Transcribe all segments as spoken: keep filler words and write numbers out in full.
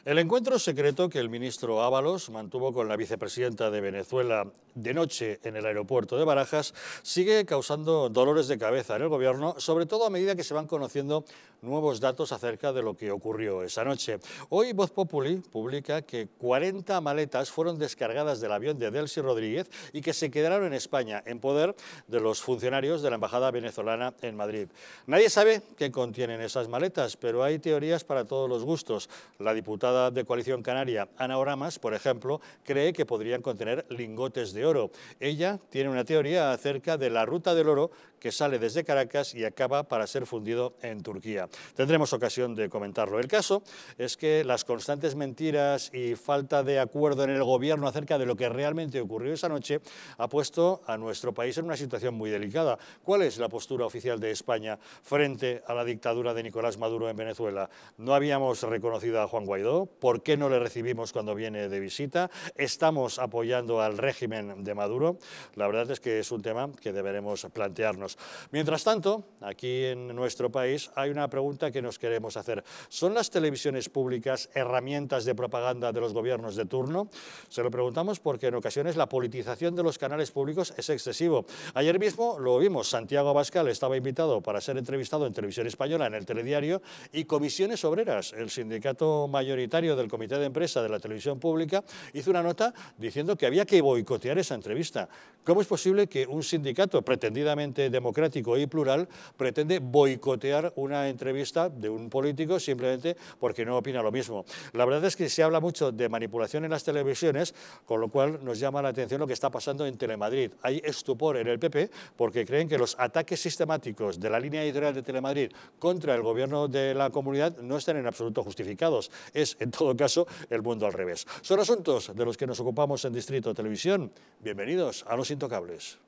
El encuentro secreto que el ministro Ábalos mantuvo con la vicepresidenta de Venezuela de noche en el aeropuerto de Barajas sigue causando dolores de cabeza en el gobierno, sobre todo a medida que se van conociendo nuevos datos acerca de lo que ocurrió esa noche. Hoy Voz Populi publica que cuarenta maletas fueron descargadas del avión de Delcy Rodríguez y que se quedaron en España, en poder de los funcionarios de la embajada venezolana en Madrid. Nadie sabe qué contienen esas maletas, pero hay teorías para todos los gustos. La diputada de Coalición Canaria, Ana Oramas, por ejemplo, cree que podrían contener lingotes de oro. Ella tiene una teoría acerca de la ruta del oro que sale desde Caracas y acaba para ser fundido en Turquía. Tendremos ocasión de comentarlo. El caso es que las constantes mentiras y falta de acuerdo en el gobierno acerca de lo que realmente ocurrió esa noche ha puesto a nuestro país en una situación muy delicada. ¿Cuál es la postura oficial de España frente a la dictadura de Nicolás Maduro en Venezuela? ¿No habíamos reconocido a Juan Guaidó? ¿Por qué no le recibimos cuando viene de visita? ¿Estamos apoyando al régimen de Maduro? La verdad es que es un tema que deberemos plantearnos. Mientras tanto, aquí en nuestro país hay una pregunta que nos queremos hacer. ¿Son las televisiones públicas herramientas de propaganda de los gobiernos de turno? Se lo preguntamos porque en ocasiones la politización de los canales públicos es excesivo. Ayer mismo lo vimos, Santiago Abascal estaba invitado para ser entrevistado en Televisión Española, en el Telediario, y Comisiones Obreras, el sindicato mayoritario del Comité de Empresa de la Televisión Pública, hizo una nota diciendo que había que boicotear esa entrevista. ¿Cómo es posible que un sindicato pretendidamente democrático y plural pretende boicotear una entrevista de un político simplemente porque no opina lo mismo? La verdad es que se habla mucho de manipulación en las televisiones, con lo cual nos llama la atención lo que está pasando en Telemadrid. Hay estupor en el P P porque creen que los ataques sistemáticos de la línea editorial de Telemadrid contra el gobierno de la comunidad no están en absoluto justificados. Es, en todo caso, el mundo al revés. Son asuntos de los que nos ocupamos en Distrito Televisión. Bienvenidos a Los Intocables.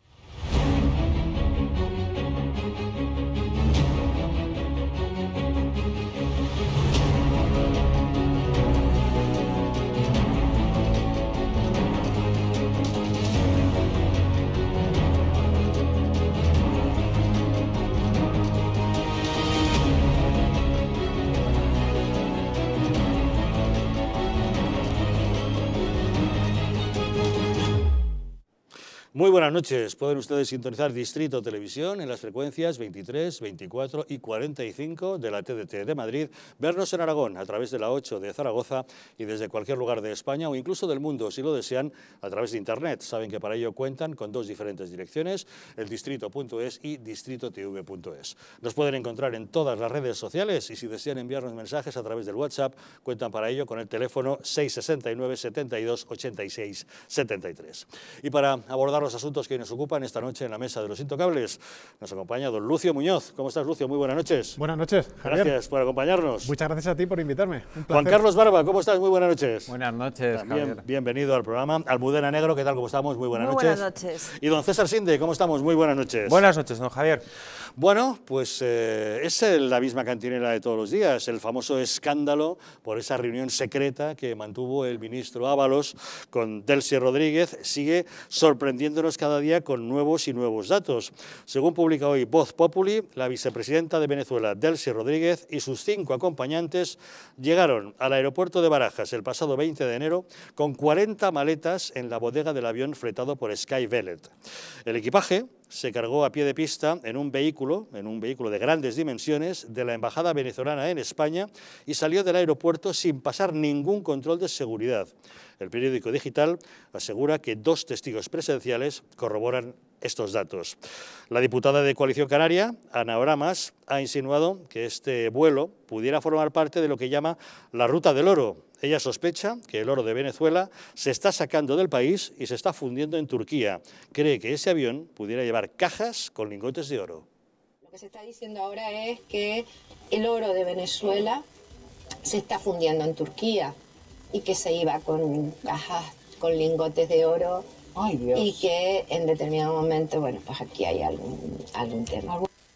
Muy buenas noches. Pueden ustedes sintonizar Distrito Televisión en las frecuencias veintitrés, veinticuatro y cuarenta y cinco de la T D T de Madrid, vernos en Aragón a través de la ocho de Zaragoza y desde cualquier lugar de España o incluso del mundo, si lo desean, a través de Internet. Saben que para ello cuentan con dos diferentes direcciones, el distrito punto es y distrito t v punto es. Nos pueden encontrar en todas las redes sociales y si desean enviarnos mensajes a través del WhatsApp, cuentan para ello con el teléfono seis seis nueve, setenta y dos, ochenta y seis, setenta y tres. Y para abordar los asuntos que nos ocupan esta noche en la mesa de Los Intocables, nos acompaña don Lucio Muñoz. ¿Cómo estás, Lucio? Muy buenas noches. Buenas noches, Javier. Gracias por acompañarnos. Muchas gracias a ti por invitarme. Un Juan Carlos Barba, ¿cómo estás? Muy buenas noches. Buenas noches, También Javier. Bienvenido al programa. Almudena Negro, ¿qué tal? ¿Cómo estamos? Muy buenas Muy noches. buenas noches. Y don César Sinde, ¿cómo estamos? Muy buenas noches. Buenas noches, don Javier. Bueno, pues eh, es la misma cantinela de todos los días, el famoso escándalo por esa reunión secreta que mantuvo el ministro Ábalos con Delcy Rodríguez sigue sorprendiéndonos cada día con nuevos y nuevos datos. Según publica hoy Voz Populi, la vicepresidenta de Venezuela, Delcy Rodríguez, y sus cinco acompañantes llegaron al aeropuerto de Barajas el pasado veinte de enero con cuarenta maletas en la bodega del avión fletado por Sky Velvet. El equipaje se cargó a pie de pista en un vehículo, en un vehículo de grandes dimensiones de la embajada venezolana en España y salió del aeropuerto sin pasar ningún control de seguridad. El periódico digital asegura que dos testigos presenciales corroboran estos datos. La diputada de Coalición Canaria, Ana Oramas, ha insinuado que este vuelo pudiera formar parte de lo que llama la ruta del oro. Ella sospecha que el oro de Venezuela se está sacando del país y se está fundiendo en Turquía. Cree que ese avión pudiera llevar cajas con lingotes de oro. Lo que se está diciendo ahora es que el oro de Venezuela se está fundiendo en Turquía y que se iba con cajas con lingotes de oro. Ay, Dios. Y que en determinado momento, bueno, pues aquí hay algún, algún tema.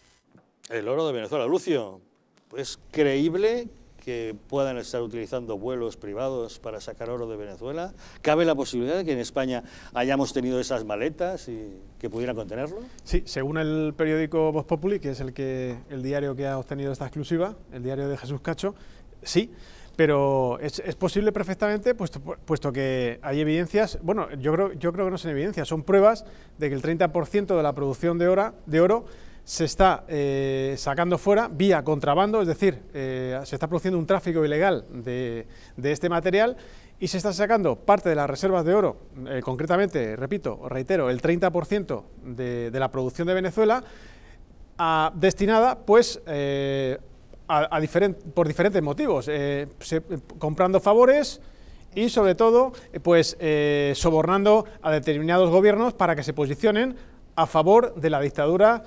El oro de Venezuela. Lucio, ¿es creíble que puedan estar utilizando vuelos privados para sacar oro de Venezuela? ¿Cabe la posibilidad de que en España hayamos tenido esas maletas y que pudieran contenerlo? Sí, según el periódico Voz Populi, que es el, que, el diario que ha obtenido esta exclusiva, el diario de Jesús Cacho, sí. pero es, es posible perfectamente, puesto, puesto que hay evidencias, bueno, yo creo, yo creo que no son evidencias, son pruebas de que el treinta por ciento de la producción de, ora, de oro se está eh, sacando fuera vía contrabando, es decir, eh, se está produciendo un tráfico ilegal de, de este material y se está sacando parte de las reservas de oro, eh, concretamente, repito, reitero, el treinta por ciento de, de la producción de Venezuela, a, destinada pues eh, a, a diferent, por diferentes motivos, eh, se, comprando favores y sobre todo pues eh, sobornando a determinados gobiernos para que se posicionen a favor de la dictadura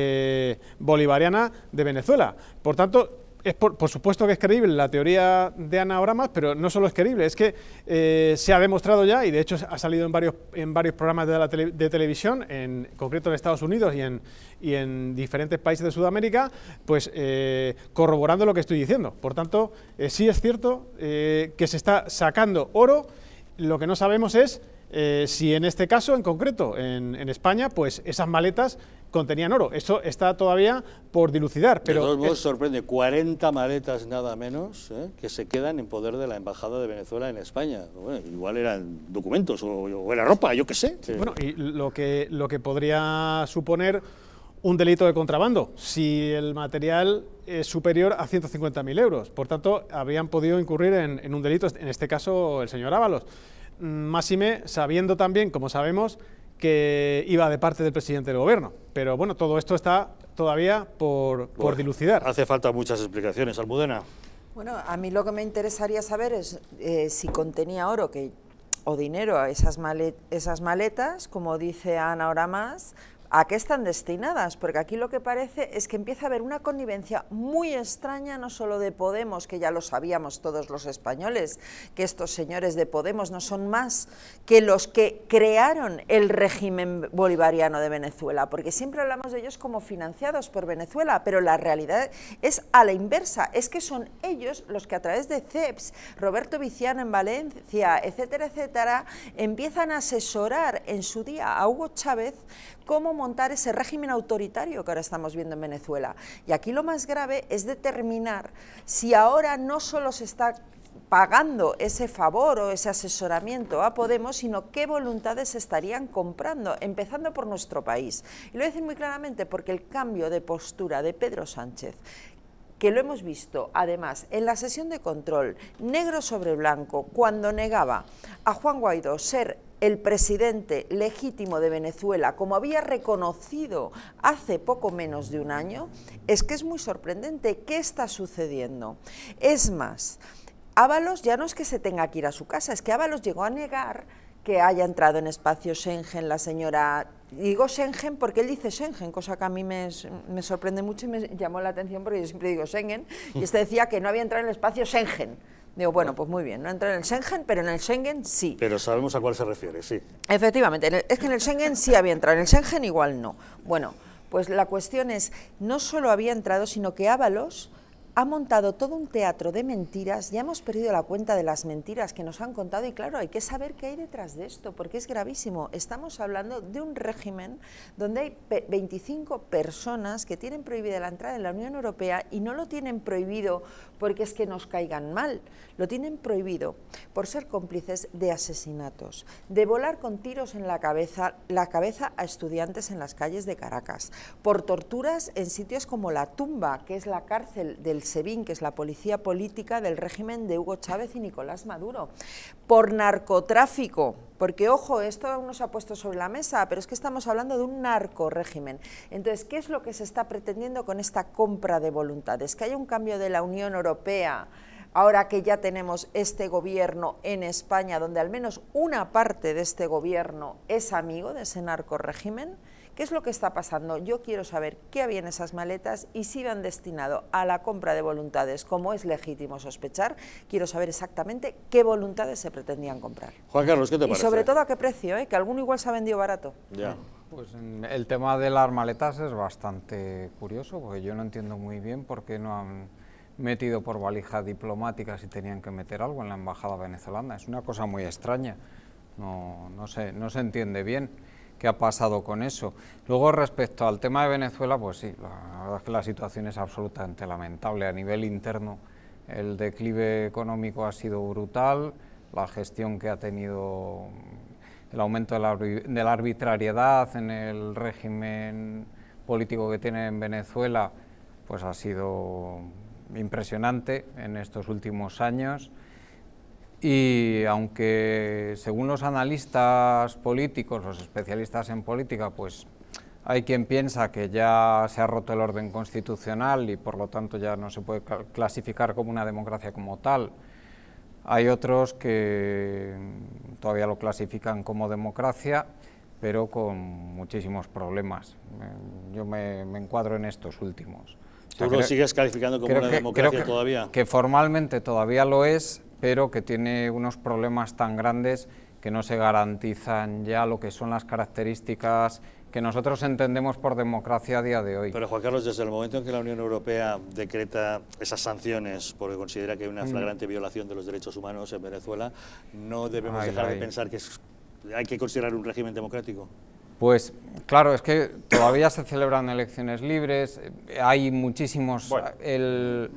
eh, bolivariana de Venezuela. Por tanto, es por, por supuesto que es creíble la teoría de Ana Oramas, pero no solo es creíble, es que eh, se ha demostrado ya, y de hecho ha salido en varios, en varios programas de, la tele, de televisión, en concreto en Estados Unidos y en, y en diferentes países de Sudamérica, pues eh, corroborando lo que estoy diciendo. Por tanto, eh, sí es cierto eh, que se está sacando oro, lo que no sabemos es Eh, si en este caso, en concreto, en, en España, pues esas maletas contenían oro. Esto está todavía por dilucidar. Pero de todos modos, es... sorprende, cuarenta maletas nada menos ¿eh? que se quedan en poder de la Embajada de Venezuela en España. Bueno, igual eran documentos o, o era ropa, yo qué sé. Sí, bueno, y lo que, lo que podría suponer un delito de contrabando, si el material es superior a ciento cincuenta mil euros. Por tanto, habrían podido incurrir en, en un delito, en este caso el señor Ábalos. Máxime, sabiendo también, como sabemos, que iba de parte del presidente del gobierno. Pero bueno, todo esto está todavía por, por bueno, dilucidar. Hace falta muchas explicaciones. Almudena. Bueno, a mí lo que me interesaría saber es eh, si contenía oro que, o dinero a esas, malet, esas maletas, como dice Ana Oramas, ¿a qué están destinadas? Porque aquí lo que parece es que empieza a haber una connivencia muy extraña, no solo de Podemos, que ya lo sabíamos todos los españoles, que estos señores de Podemos no son más que los que crearon el régimen bolivariano de Venezuela, porque siempre hablamos de ellos como financiados por Venezuela, pero la realidad es a la inversa, es que son ellos los que a través de C E P S, Roberto Viciano en Valencia, etcétera, etcétera, empiezan a asesorar en su día a Hugo Chávez cómo montar ese régimen autoritario que ahora estamos viendo en Venezuela. Y aquí lo más grave es determinar si ahora no solo se está pagando ese favor o ese asesoramiento a Podemos, sino qué voluntades estarían comprando, empezando por nuestro país. Y lo voy a decir muy claramente porque el cambio de postura de Pedro Sánchez, que lo hemos visto además en la sesión de control, negro sobre blanco, cuando negaba a Juan Guaidó ser el presidente legítimo de Venezuela, como había reconocido hace poco menos de un año, es que es muy sorprendente. ¿Qué está sucediendo? Es más, Ábalos ya no es que se tenga que ir a su casa, es que Ábalos llegó a negar que haya entrado en espacio Schengen la señora... Digo Schengen porque él dice Schengen, cosa que a mí me, me sorprende mucho y me llamó la atención porque yo siempre digo Schengen, y este decía que no había entrado en el espacio Schengen. Digo, bueno, pues muy bien, no entra en el Schengen, pero en el Schengen sí. Pero sabemos a cuál se refiere, sí. Efectivamente, en el, es que en el Schengen sí había entrado, en el Schengen igual no. Bueno, pues la cuestión es, no solo había entrado, sino que Ábalos ha montado todo un teatro de mentiras, ya hemos perdido la cuenta de las mentiras que nos han contado y claro, hay que saber qué hay detrás de esto, porque es gravísimo. Estamos hablando de un régimen donde hay veinticinco personas que tienen prohibida la entrada en la Unión Europea y no lo tienen prohibido porque es que nos caigan mal, lo tienen prohibido por ser cómplices de asesinatos, de volar con tiros en la cabeza, la cabeza a estudiantes en las calles de Caracas, por torturas en sitios como La Tumba, que es la cárcel del SEBIN, que es la policía política del régimen de Hugo Chávez y Nicolás Maduro, por narcotráfico, porque ojo, esto aún no se ha puesto sobre la mesa, pero es que estamos hablando de un narcorégimen. Entonces, ¿qué es lo que se está pretendiendo con esta compra de voluntades? Que haya un cambio de la Unión Europea, ahora que ya tenemos este gobierno en España, donde al menos una parte de este gobierno es amigo de ese narcorégimen. ¿Qué es lo que está pasando? Yo quiero saber qué había en esas maletas y si iban destinado a la compra de voluntades, como es legítimo sospechar. Quiero saber exactamente qué voluntades se pretendían comprar. Juan Carlos, ¿qué te parece? Y sobre todo a qué precio, ¿eh? Que alguno igual se ha vendido barato. Ya. Pues el tema de las maletas es bastante curioso, porque yo no entiendo muy bien por qué no han metido por valija diplomática si tenían que meter algo en la embajada venezolana. Es una cosa muy extraña, no, no, se, no se entiende bien qué ha pasado con eso. Luego, respecto al tema de Venezuela, pues sí, la verdad es que la situación es absolutamente lamentable. A nivel interno el declive económico ha sido brutal, la gestión que ha tenido, el aumento de la, de la arbitrariedad en el régimen político que tiene en Venezuela, pues ha sido impresionante en estos últimos años. Y aunque según los analistas políticos, los especialistas en política, pues hay quien piensa que ya se ha roto el orden constitucional y por lo tanto ya no se puede clasificar como una democracia como tal, hay otros que todavía lo clasifican como democracia, pero con muchísimos problemas. Yo me, me encuadro en estos últimos. O sea, ¿Tú lo creo, sigues calificando como una que, democracia que, todavía? Que formalmente todavía lo es, pero que tiene unos problemas tan grandes que no se garantizan ya lo que son las características que nosotros entendemos por democracia a día de hoy. Pero Juan Carlos, desde el momento en que la Unión Europea decreta esas sanciones porque considera que hay una flagrante mm. violación de los derechos humanos en Venezuela, ¿no debemos ay, dejar ay. de pensar que es, hay que considerar un régimen democrático? Pues claro, es que todavía se celebran elecciones libres, hay muchísimos, bueno. el,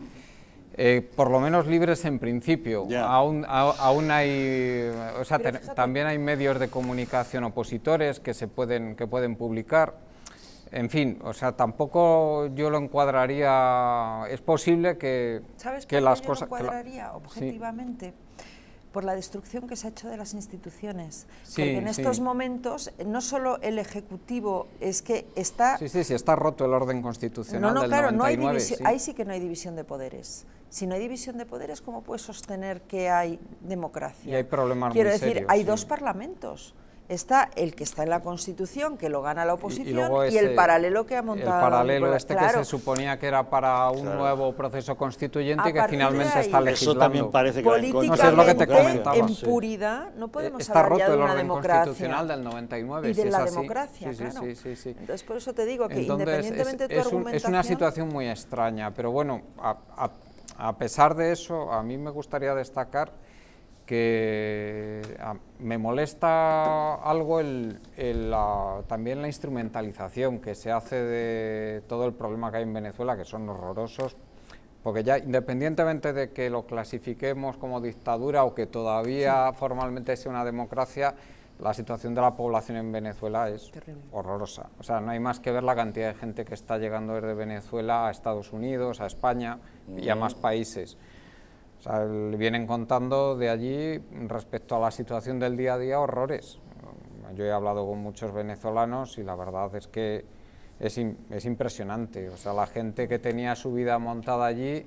eh, por lo menos libres en principio, yeah. aún, a, aún hay, o sea, te, también hay medios de comunicación opositores que se pueden, que pueden publicar, en fin, o sea, tampoco yo lo encuadraría, es posible que, ¿Sabes que por las qué cosas... yo lo encuadraría objetivamente? Sí. Por la destrucción que se ha hecho de las instituciones, sí, porque en estos sí. momentos no solo el Ejecutivo es que está... Sí, sí, sí, está roto el orden constitucional no, no, del claro, noventa y nueve, no hay división, sí. ahí sí que no hay división de poderes. Si no hay división de poderes, ¿cómo puedes sostener que hay democracia? Y hay problemas Quiero muy decir, serios, hay sí. dos parlamentos. Está el que está en la Constitución, que lo gana la oposición, y, y, y el paralelo que ha montado... El paralelo Nicolás, este claro. que se suponía que era para un claro. nuevo proceso constituyente A y que finalmente ahí, está legislando. Eso también parece que políticamente, no sé, es lo que te comentaba. en puridad, no podemos está hablar roto ya de el una orden democracia. constitucional del noventa y nueve. Y de si la es así. democracia, sí, sí, claro. Sí, sí, sí. Entonces, por eso te digo que Entonces, independientemente es, de tu es un, argumentación... Es una situación muy extraña, pero bueno, a, a, a pesar de eso, a mí me gustaría destacar que a, me molesta algo el, el, la, también la instrumentalización que se hace de todo el problema que hay en Venezuela, que son horrorosos, porque ya independientemente de que lo clasifiquemos como dictadura o que todavía sí. formalmente sea una democracia, la situación de la población en Venezuela es terrible, horrorosa. O sea, no hay más que ver la cantidad de gente que está llegando desde Venezuela a Estados Unidos, a España mm. y a más países. O sea, vienen contando de allí respecto a la situación del día a día horrores. Yo he hablado con muchos venezolanos y la verdad es que es, es impresionante. O sea, la gente que tenía su vida montada allí,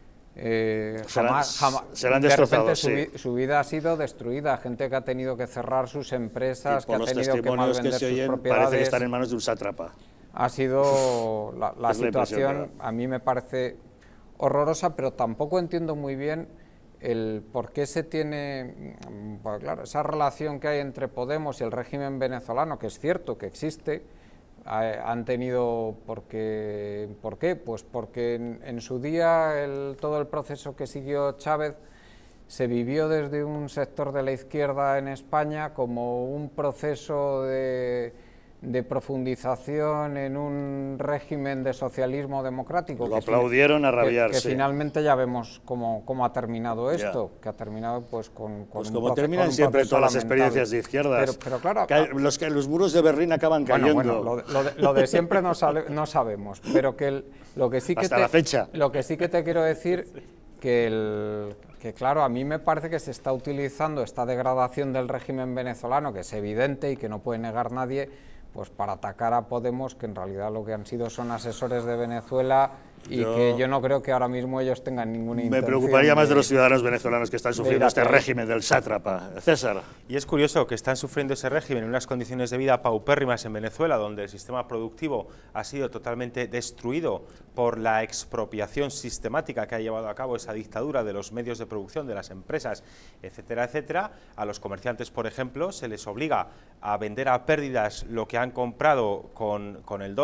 eh, jamás, jamás, serán de repente sí. su, su vida ha sido destruida. Gente que ha tenido que cerrar sus empresas, que ha tenido que malvender que se oyen, sus propiedades. Parece que están en manos de un sátrapa. Ha sido la, la es situación, la a mí me parece horrorosa, pero tampoco entiendo muy bien el por qué se tiene, pues claro, esa relación que hay entre Podemos y el régimen venezolano, que es cierto que existe, eh, han tenido, porque, ¿por qué? Pues porque en, en su día el, todo el proceso que siguió Chávez se vivió desde un sector de la izquierda en España como un proceso de... de profundización en un régimen de socialismo democrático. Lo aplaudieron a rabiar, que, que sí. finalmente ya vemos cómo, cómo ha terminado esto, yeah. que ha terminado pues con, con pues un como proceso, terminan con siempre todas las lamentable. experiencias de izquierdas. Pero, pero claro, que los, que los muros de Berlín acaban cayendo. Bueno, bueno, lo, de, lo, de, lo de siempre no, sale, no sabemos, pero que el, lo que sí que hasta te, la fecha. Lo que sí que te quiero decir que el que claro, a mí me parece que se está utilizando esta degradación del régimen venezolano, que es evidente y que no puede negar nadie, pues para atacar a Podemos, que en realidad lo que han sido son asesores de Venezuela y yo, que yo no creo que ahora mismo ellos tengan ninguna intención. Me preocuparía más de, de los ciudadanos venezolanos que están sufriendo este régimen del sátrapa. César. Y es curioso que están sufriendo ese régimen en unas condiciones de vida paupérrimas en Venezuela, donde el sistema productivo ha sido totalmente destruido por la expropiación sistemática que ha llevado a cabo esa dictadura de los medios de producción, de las empresas, etcétera, etcétera. A los comerciantes, por ejemplo, se les obliga a vender a pérdidas lo que han comprado con, con el dólar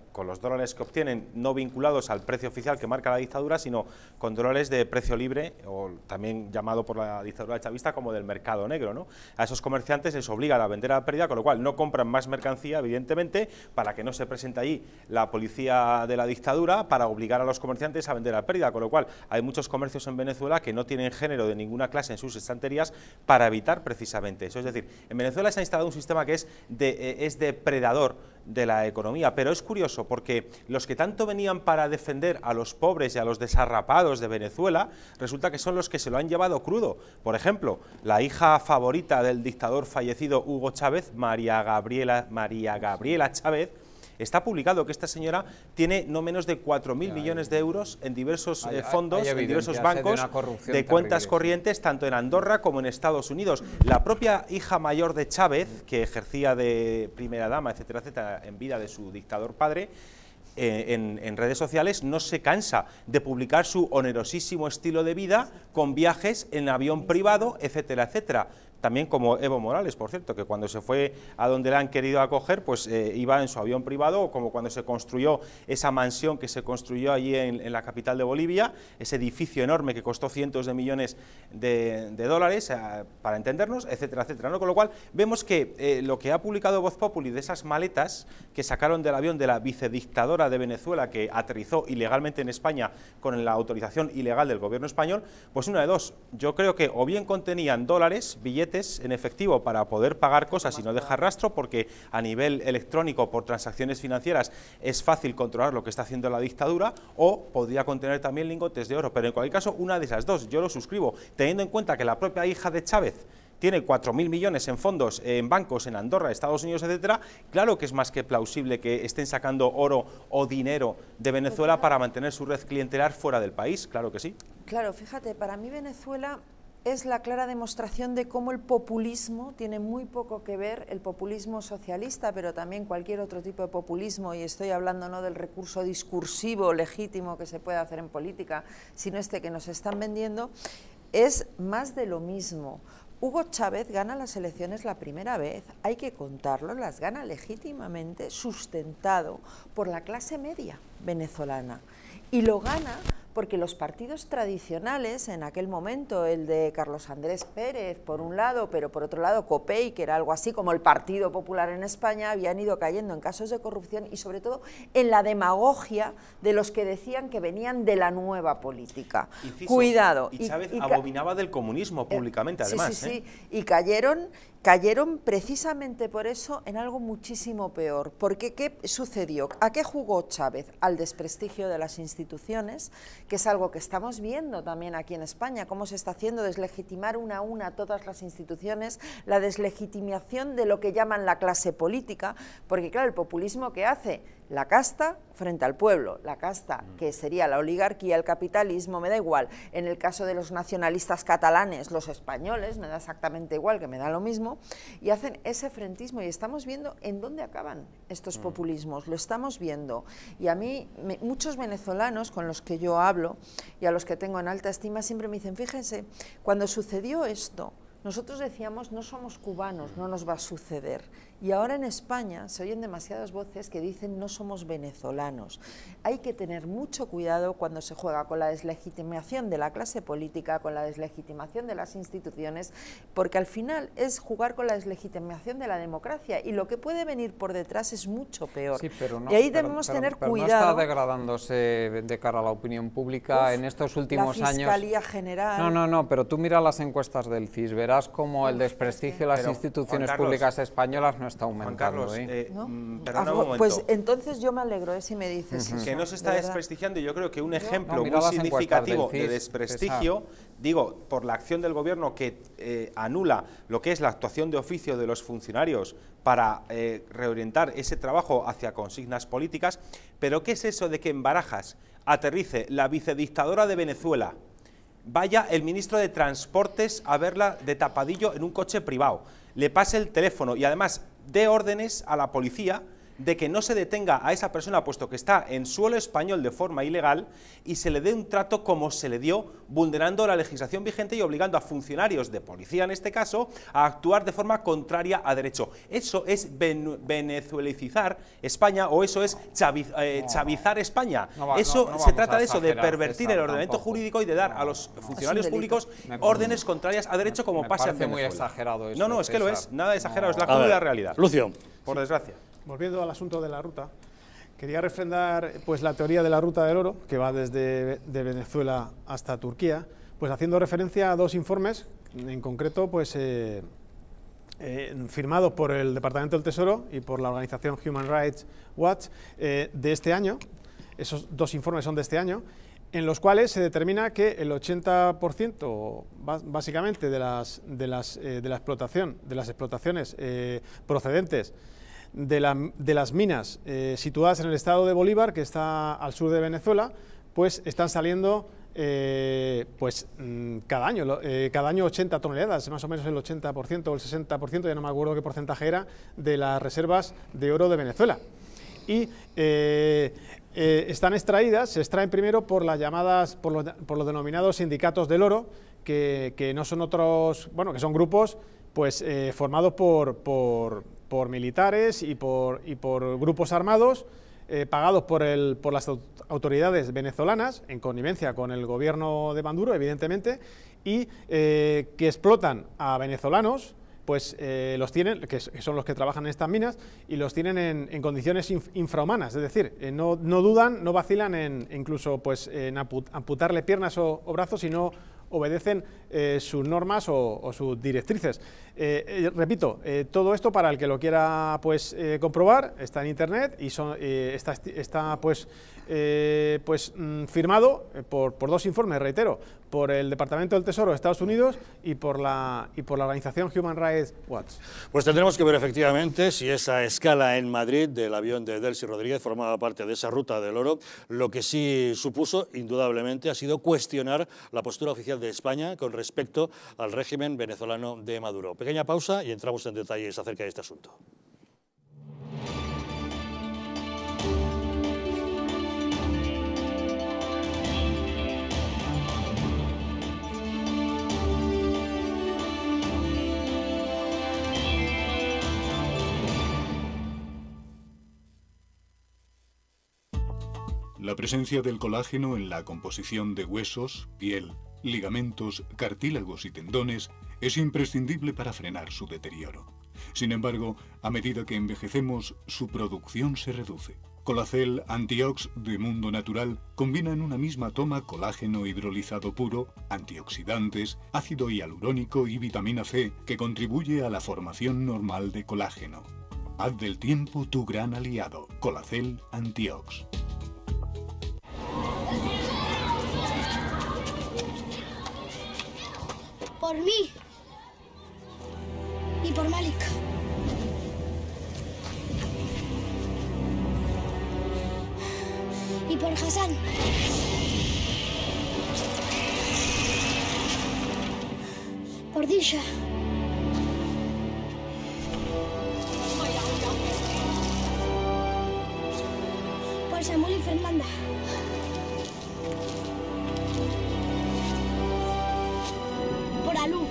con los dólares que obtienen no vinculados al precio oficial que marca la dictadura, sino con dólares de precio libre, o también llamado por la dictadura chavista como del mercado negro, ¿no? A esos comerciantes les obligan a vender a pérdida, con lo cual no compran más mercancía, evidentemente, para que no se presente allí la policía de la dictadura para obligar a los comerciantes a vender a pérdida, con lo cual hay muchos comercios en Venezuela que no tienen género de ninguna clase en sus estanterías para evitar precisamente eso. Es decir, en Venezuela se ha instalado un sistema que es, de, eh, es depredador de la economía, pero es curioso porque los que tanto venían para defender a los pobres y a los desarrapados de Venezuela, resulta que son los que se lo han llevado crudo. Por ejemplo, la hija favorita del dictador fallecido Hugo Chávez, María Gabriela, María Gabriela Chávez, está publicado que esta señora tiene no menos de cuatro mil millones de euros en diversos hay, eh, fondos, hay en diversos bancos de, de cuentas corrientes, tanto en Andorra como en Estados Unidos. La propia hija mayor de Chávez, que ejercía de primera dama, etcétera, etcétera, en vida de su dictador padre, eh, en, en redes sociales no se cansa de publicar su onerosísimo estilo de vida con viajes en avión privado, etcétera, etcétera. También como Evo Morales, por cierto, que cuando se fue a donde le han querido acoger, pues eh, iba en su avión privado, o como cuando se construyó esa mansión que se construyó allí en, en la capital de Bolivia, ese edificio enorme que costó cientos de millones de, de dólares, eh, para entendernos, etcétera, etcétera, ¿no? Con lo cual, vemos que eh, lo que ha publicado Voz Populi de esas maletas que sacaron del avión de la vicedictadora de Venezuela, que aterrizó ilegalmente en España con la autorización ilegal del gobierno español, pues una de dos, yo creo que o bien contenían dólares, billetes, en efectivo para poder pagar cosas y no dejar rastro, porque a nivel electrónico por transacciones financieras es fácil controlar lo que está haciendo la dictadura, o podría contener también lingotes de oro, pero en cualquier caso una de esas dos, yo lo suscribo, teniendo en cuenta que la propia hija de Chávez tiene cuatro mil millones en fondos, en bancos, en Andorra, Estados Unidos, etcétera, claro que es más que plausible que estén sacando oro o dinero de Venezuela para mantener su red clientelar fuera del país, claro que sí. Claro, fíjate, para mí Venezuela es la clara demostración de cómo el populismo tiene muy poco que ver, el populismo socialista, pero también cualquier otro tipo de populismo, y estoy hablando no del recurso discursivo legítimo que se puede hacer en política, sino este que nos están vendiendo, es más de lo mismo. Hugo Chávez gana las elecciones la primera vez, hay que contarlo, las gana legítimamente, sustentado por la clase media venezolana, y lo gana porque los partidos tradicionales, en aquel momento el de Carlos Andrés Pérez por un lado, pero por otro lado COPEI, que era algo así como el Partido Popular en España, habían ido cayendo en casos de corrupción y sobre todo en la demagogia de los que decían que venían de la nueva política. Inciso, Cuidado. Y Chávez y, y abominaba del comunismo públicamente, eh, además. Sí, sí, ¿eh? sí, y cayeron... Cayeron precisamente por eso en algo muchísimo peor, porque ¿qué sucedió? ¿A qué jugó Chávez? Al desprestigio de las instituciones, que es algo que estamos viendo también aquí en España, cómo se está haciendo deslegitimar una a una todas las instituciones, la deslegitimación de lo que llaman la clase política, porque claro, el populismo que hace la casta frente al pueblo, la casta que sería la oligarquía, el capitalismo, me da igual, en el caso de los nacionalistas catalanes, los españoles, me da exactamente igual, que me da lo mismo, y hacen ese frentismo y estamos viendo en dónde acaban estos populismos, lo estamos viendo, y a mí, me, muchos venezolanos con los que yo hablo y a los que tengo en alta estima siempre me dicen, fíjense, cuando sucedió esto, nosotros decíamos, no somos cubanos, no nos va a suceder. Y ahora en España se oyen demasiadas voces que dicen no somos venezolanos. Hay que tener mucho cuidado cuando se juega con la deslegitimación de la clase política, con la deslegitimación de las instituciones, porque al final es jugar con la deslegitimación de la democracia y lo que puede venir por detrás es mucho peor. Sí, pero no, y ahí pero, debemos pero, tener pero cuidado. No está degradándose de cara a la opinión pública Uf, en estos últimos la Fiscalía años. General. No, no, no, pero tú mira las encuestas del C I S, verás cómo el desprestigio de las pero, instituciones Juan Carlos, públicas españolas no está aumentando. Juan Carlos, ¿eh? eh, ¿No? mm, perdona Ah, un momento. pues entonces yo me alegro eh, si me dices uh-huh. eso. Que no se está de desprestigiando, yo creo que un ejemplo no, muy significativo de desprestigio, digo, por la acción del gobierno que eh, anula lo que es la actuación de oficio de los funcionarios para eh, reorientar ese trabajo hacia consignas políticas, pero ¿qué es eso de que en Barajas aterrice la vicedictadora de Venezuela, vaya el ministro de Transportes a verla de tapadillo en un coche privado, le pase el teléfono y además dé órdenes a la policía de que no se detenga a esa persona puesto que está en suelo español de forma ilegal y se le dé un trato como se le dio, vulnerando la legislación vigente y obligando a funcionarios de policía, en este caso, a actuar de forma contraria a derecho. Eso es venezuelicizar España o eso es chaviz, eh, no, chavizar España. No va, eso no, no se trata de eso, de pervertir César, el ordenamiento tampoco. jurídico y de dar no, a los no, funcionarios públicos me, órdenes contrarias a derecho como me pasa en parece muy Venezuela. exagerado eso, no, no, es que lo es, César. nada exagerado, No. es la A cruda ver, realidad. Lucio. Por desgracia. Volviendo al asunto de la ruta, quería refrendar pues, la teoría de la ruta del oro, que va desde de Venezuela hasta Turquía, pues haciendo referencia a dos informes, en concreto pues, eh, eh, firmados por el Departamento del Tesoro y por la organización Human Rights Watch eh, de este año. Esos dos informes son de este año, en los cuales se determina que el ochenta por ciento básicamente de las, de las, eh, de la explotación, de las explotaciones eh, procedentes de, la, de las minas eh, situadas en el estado de Bolívar, que está al sur de Venezuela, pues están saliendo eh, pues, mmm, cada año, eh, cada año ochenta toneladas, más o menos el ochenta por ciento o el sesenta por ciento, ya no me acuerdo qué porcentaje era, de las reservas de oro de Venezuela. Y eh, eh, están extraídas, se extraen primero por las llamadas, por los, por los denominados sindicatos del oro, que, que no son otros, bueno, que son grupos pues eh, formados por, por, por militares y por, y por grupos armados, eh, pagados por, el, por las autoridades venezolanas, en connivencia con el gobierno de Maduro, evidentemente, y eh, que explotan a venezolanos, pues eh, los tienen, que son los que trabajan en estas minas, y los tienen en, en condiciones inf, infrahumanas, es decir, eh, no, no dudan, no vacilan en incluso pues, en amputarle piernas o, o brazos, sino obedecen eh, sus normas o, o sus directrices. Eh, eh, repito, eh, todo esto para el que lo quiera pues, eh, comprobar, está en internet y son, eh, está, está pues, eh, pues, mm, firmado por, por dos informes, reitero, por el Departamento del Tesoro de Estados Unidos y por la, y por la organización Human Rights Watch. Pues tendremos que ver efectivamente si esa escala en Madrid del avión de Delcy Rodríguez formaba parte de esa ruta del oro. Lo que sí supuso, indudablemente, ha sido cuestionar la postura oficial de España con respecto al régimen venezolano de Maduro. Pequeña pausa y entramos en detalles acerca de este asunto. La presencia del colágeno en la composición de huesos, piel, ligamentos, cartílagos y tendones es imprescindible para frenar su deterioro. Sin embargo, a medida que envejecemos, su producción se reduce. Colacel Antiox de Mundo Natural combina en una misma toma colágeno hidrolizado puro, antioxidantes, ácido hialurónico y vitamina C que contribuye a la formación normal de colágeno. Haz del tiempo tu gran aliado. Colacel Antiox. Por mí y por Malik. Y por Hassan. Por Disha. Por Samuel y Fernanda. Por Alú.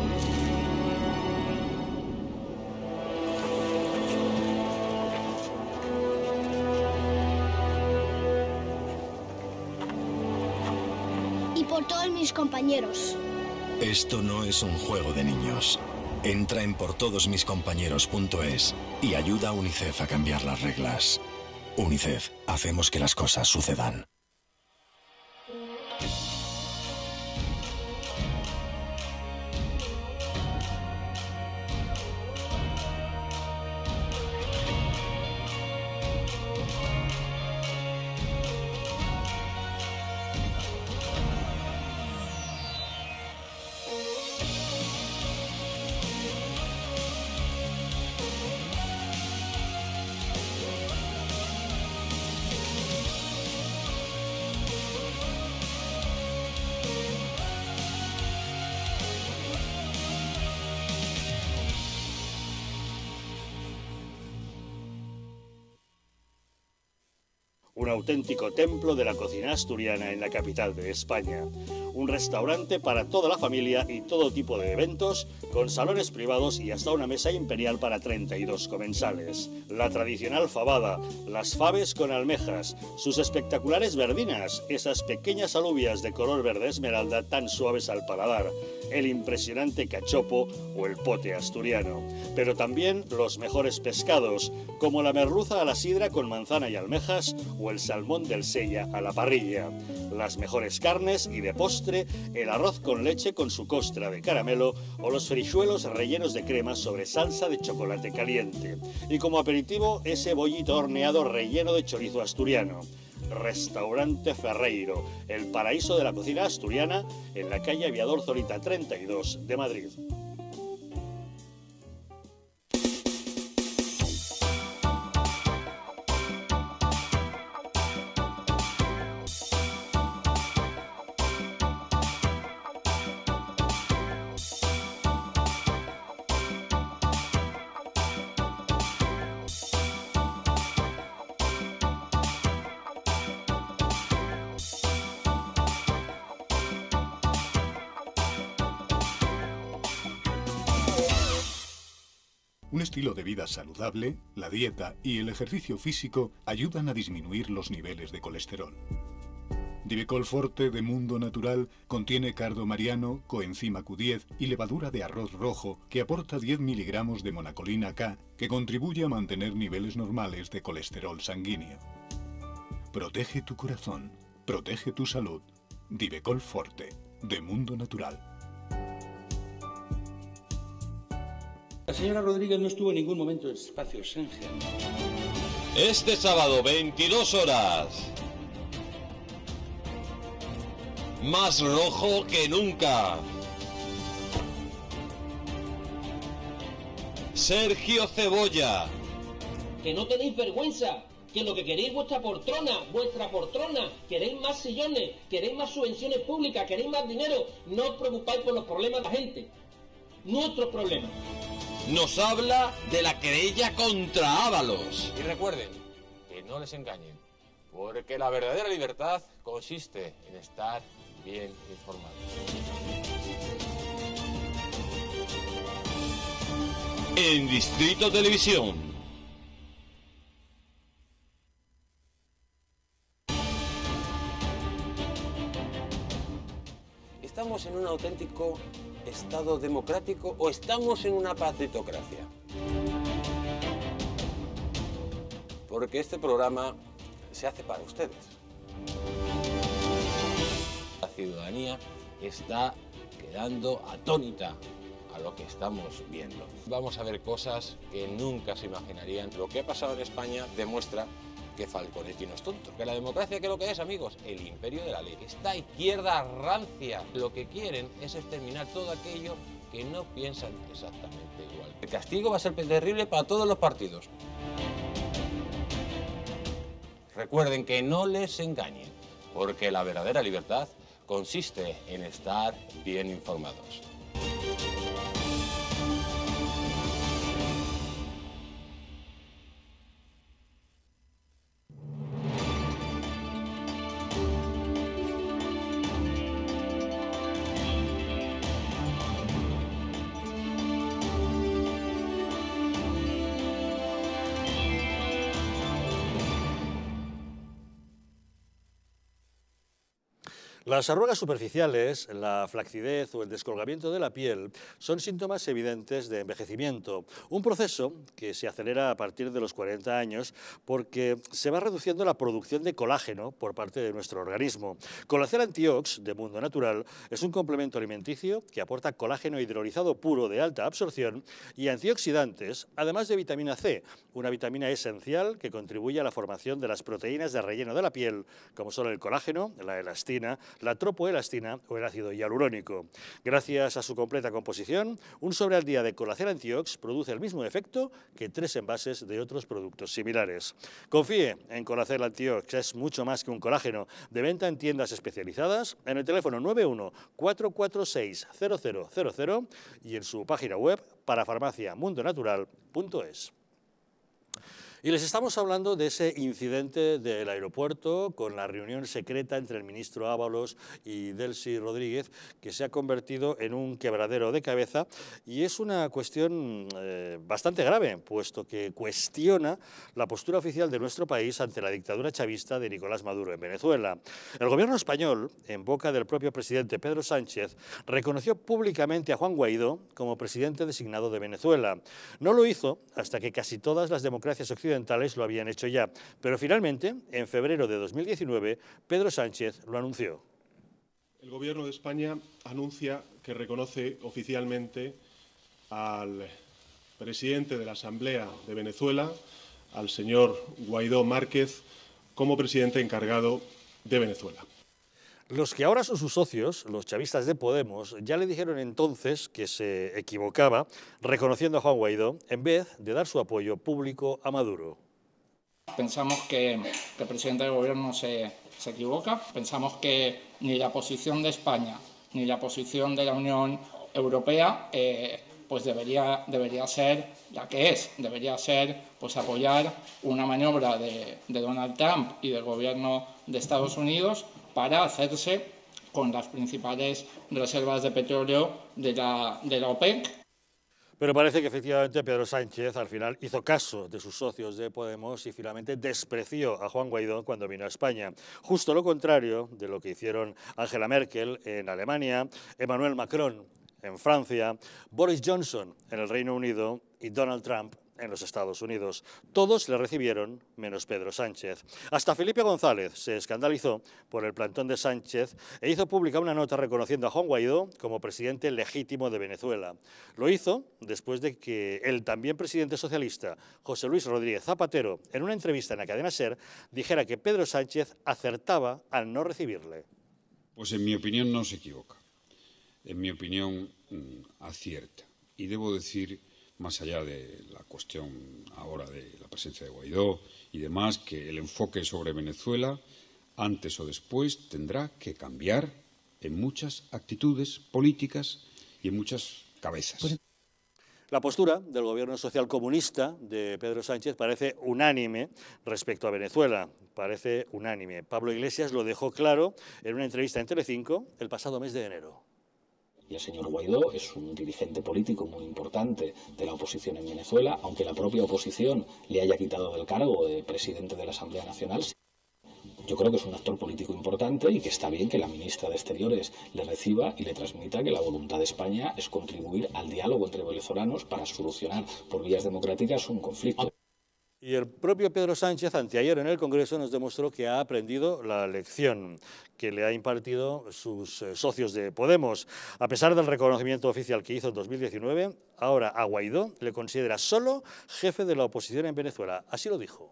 Y por todos mis compañeros. Esto no es un juego de niños. Entra en por todos mis compañeros punto es y ayuda a UNICEF a cambiar las reglas. UNICEF, hacemos que las cosas sucedan. auténtico templo de la cocina asturiana en la capital de España. Un restaurante para toda la familia y todo tipo de eventos, con salones privados y hasta una mesa imperial para treinta y dos comensales. La tradicional fabada, las faves con almejas, sus espectaculares verdinas, esas pequeñas alubias de color verde esmeralda tan suaves al paladar, el impresionante cachopo o el pote asturiano. Pero también los mejores pescados, como la merluza a la sidra con manzana y almejas o el salmón del Sella a la parrilla. Las mejores carnes y de postre, el arroz con leche con su costra de caramelo o los frichuelos rellenos de crema sobre salsa de chocolate caliente. Y como aperitivo, ese bollito horneado relleno de chorizo asturiano. Restaurante Ferreiro, el paraíso de la cocina asturiana, en la calle Aviador Zorita treinta y dos de Madrid. Un estilo de vida saludable, la dieta y el ejercicio físico ayudan a disminuir los niveles de colesterol. Divecol Forte de Mundo Natural contiene cardo mariano, coenzima Q diez y levadura de arroz rojo que aporta diez miligramos de monacolina K que contribuye a mantener niveles normales de colesterol sanguíneo. Protege tu corazón, protege tu salud. Divecol Forte de Mundo Natural. La señora Rodríguez no estuvo en ningún momento en Espacio Schengen. Este sábado, veintidós horas. Más rojo que nunca. Sergio Cebolla. Que no tenéis vergüenza, que lo que queréis vuestra poltrona, vuestra poltrona, queréis más sillones, queréis más subvenciones públicas, queréis más dinero, no os preocupáis por los problemas de la gente. Nuestros problemas. Nos habla de la querella contra Ábalos. Y recuerden, que no les engañen, porque la verdadera libertad consiste en estar bien informados. En Distrito Televisión. ¿Estamos en un auténtico Estado democrático o estamos en una partitocracia? Porque este programa se hace para ustedes. La ciudadanía está quedando atónita a lo que estamos viendo. Vamos a ver cosas que nunca se imaginarían. Lo que ha pasado en España demuestra que Falconetti no es tonto. Que la democracia, ¿qué es lo que es, amigos? El imperio de la ley. Esta izquierda rancia lo que quieren es exterminar todo aquello que no piensan exactamente igual. El castigo va a ser terrible para todos los partidos. Recuerden que no les engañen, porque la verdadera libertad consiste en estar bien informados. Las arrugas superficiales, la flacidez o el descolgamiento de la piel son síntomas evidentes de envejecimiento, un proceso que se acelera a partir de los cuarenta años porque se va reduciendo la producción de colágeno por parte de nuestro organismo. Colacel Antiox de Mundo Natural es un complemento alimenticio que aporta colágeno hidrolizado puro de alta absorción y antioxidantes, además de vitamina C, una vitamina esencial que contribuye a la formación de las proteínas de relleno de la piel, como son el colágeno, la elastina, la tropoelastina o el ácido hialurónico. Gracias a su completa composición, un sobre al día de Colacel Antiox produce el mismo efecto que tres envases de otros productos similares. Confíe en Colacel Antiox, es mucho más que un colágeno, de venta en tiendas especializadas, en el teléfono nueve uno cuatro cuatro seis cero cero cero cero y en su página web parafarmacia mundo natural punto es. Y les estamos hablando de ese incidente del aeropuerto con la reunión secreta entre el ministro Ábalos y Delcy Rodríguez, que se ha convertido en un quebradero de cabeza, y es una cuestión eh, bastante grave, puesto que cuestiona la postura oficial de nuestro país ante la dictadura chavista de Nicolás Maduro en Venezuela. El gobierno español, en boca del propio presidente Pedro Sánchez, reconoció públicamente a Juan Guaidó como presidente designado de Venezuela. No lo hizo hasta que casi todas las democracias occidentales lo habían hecho ya, pero finalmente, en febrero de dos mil diecinueve, Pedro Sánchez lo anunció. El Gobierno de España anuncia que reconoce oficialmente al presidente de la Asamblea de Venezuela, al señor Guaidó Márquez, como presidente encargado de Venezuela. Los que ahora son sus socios, los chavistas de Podemos, ya le dijeron entonces que se equivocaba reconociendo a Juan Guaidó en vez de dar su apoyo público a Maduro. Pensamos que, que el presidente del gobierno se, se equivoca, pensamos que ni la posición de España ni la posición de la Unión Europea eh, pues debería, debería ser la que es, debería ser pues apoyar una maniobra de, de Donald Trump y del gobierno de Estados Unidos para hacerse con las principales reservas de petróleo de la, de la OPEC. Pero parece que efectivamente Pedro Sánchez al final hizo caso de sus socios de Podemos y finalmente despreció a Juan Guaidó cuando vino a España. Justo lo contrario de lo que hicieron Angela Merkel en Alemania, Emmanuel Macron en Francia, Boris Johnson en el Reino Unido y Donald Trump en los Estados Unidos. Todos le recibieron, menos Pedro Sánchez. Hasta Felipe González se escandalizó por el plantón de Sánchez e hizo pública una nota reconociendo a Juan Guaidó como presidente legítimo de Venezuela. Lo hizo después de que el también presidente socialista, José Luis Rodríguez Zapatero, en una entrevista en la cadena SER, dijera que Pedro Sánchez acertaba al no recibirle. Pues en mi opinión no se equivoca. En mi opinión acierta. Y debo decir, más allá de la cuestión ahora de la presencia de Guaidó y demás, que el enfoque sobre Venezuela, antes o después, tendrá que cambiar en muchas actitudes políticas y en muchas cabezas. La postura del gobierno socialcomunista de Pedro Sánchez parece unánime respecto a Venezuela, parece unánime. Pablo Iglesias lo dejó claro en una entrevista en Telecinco el pasado mes de enero. Y el señor Guaidó es un dirigente político muy importante de la oposición en Venezuela, aunque la propia oposición le haya quitado del cargo de presidente de la Asamblea Nacional. Yo creo que es un actor político importante y que está bien que la ministra de Exteriores le reciba y le transmita que la voluntad de España es contribuir al diálogo entre venezolanos para solucionar por vías democráticas un conflicto. Y el propio Pedro Sánchez, anteayer en el Congreso, nos demostró que ha aprendido la lección que le ha impartido sus socios de Podemos. A pesar del reconocimiento oficial que hizo en dos mil diecinueve, ahora a Guaidó le considera solo jefe de la oposición en Venezuela. Así lo dijo.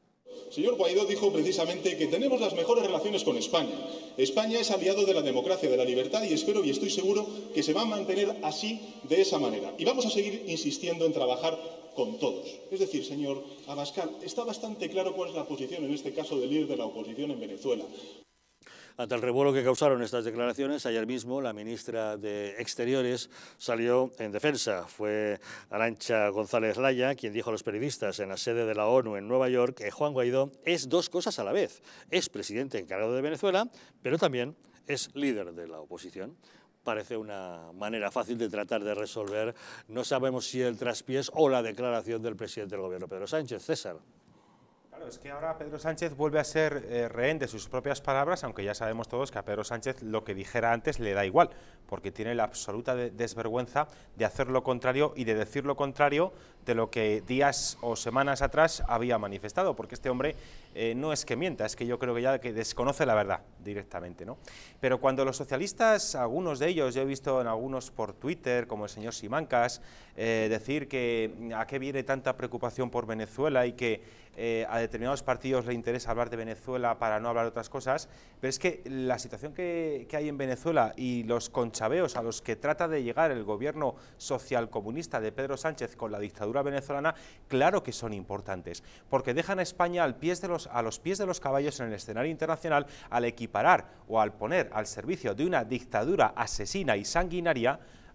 El señor Guaidó dijo precisamente que tenemos las mejores relaciones con España. España es aliado de la democracia, de la libertad, y espero y estoy seguro que se va a mantener así, de esa manera. Y vamos a seguir insistiendo en trabajar con todos. Es decir, señor Abascal, está bastante claro cuál es la posición, en este caso, del líder de la oposición en Venezuela. Ante el revuelo que causaron estas declaraciones, ayer mismo la ministra de Exteriores salió en defensa. Fue Arantxa González Laya quien dijo a los periodistas en la sede de la ONU en Nueva York que Juan Guaidó es dos cosas a la vez. Es presidente encargado de Venezuela, pero también es líder de la oposición. Parece una manera fácil de tratar de resolver, no sabemos si el traspiés o la declaración del presidente del gobierno, Pedro Sánchez. César. Claro, es que ahora Pedro Sánchez vuelve a ser eh, rehén de sus propias palabras, aunque ya sabemos todos que a Pedro Sánchez lo que dijera antes le da igual, porque tiene la absoluta de desvergüenza de hacer lo contrario y de decir lo contrario de lo que días o semanas atrás había manifestado, porque este hombre eh, no es que mienta, es que yo creo que ya que desconoce la verdad directamente, ¿no? Pero cuando los socialistas, algunos de ellos, yo he visto en algunos por Twitter, como el señor Simancas, eh, decir que a qué viene tanta preocupación por Venezuela y que eh, a determinados partidos le interesa hablar de Venezuela para no hablar de otras cosas, pero es que la situación que, que hay en Venezuela y los conchaveos a los que trata de llegar el gobierno socialcomunista de Pedro Sánchez con la dictadura venezolana, claro que son importantes, porque dejan a España al pies de los, a los pies de los caballos en el escenario internacional al equiparar o al poner al servicio de una dictadura asesina y sanguinaria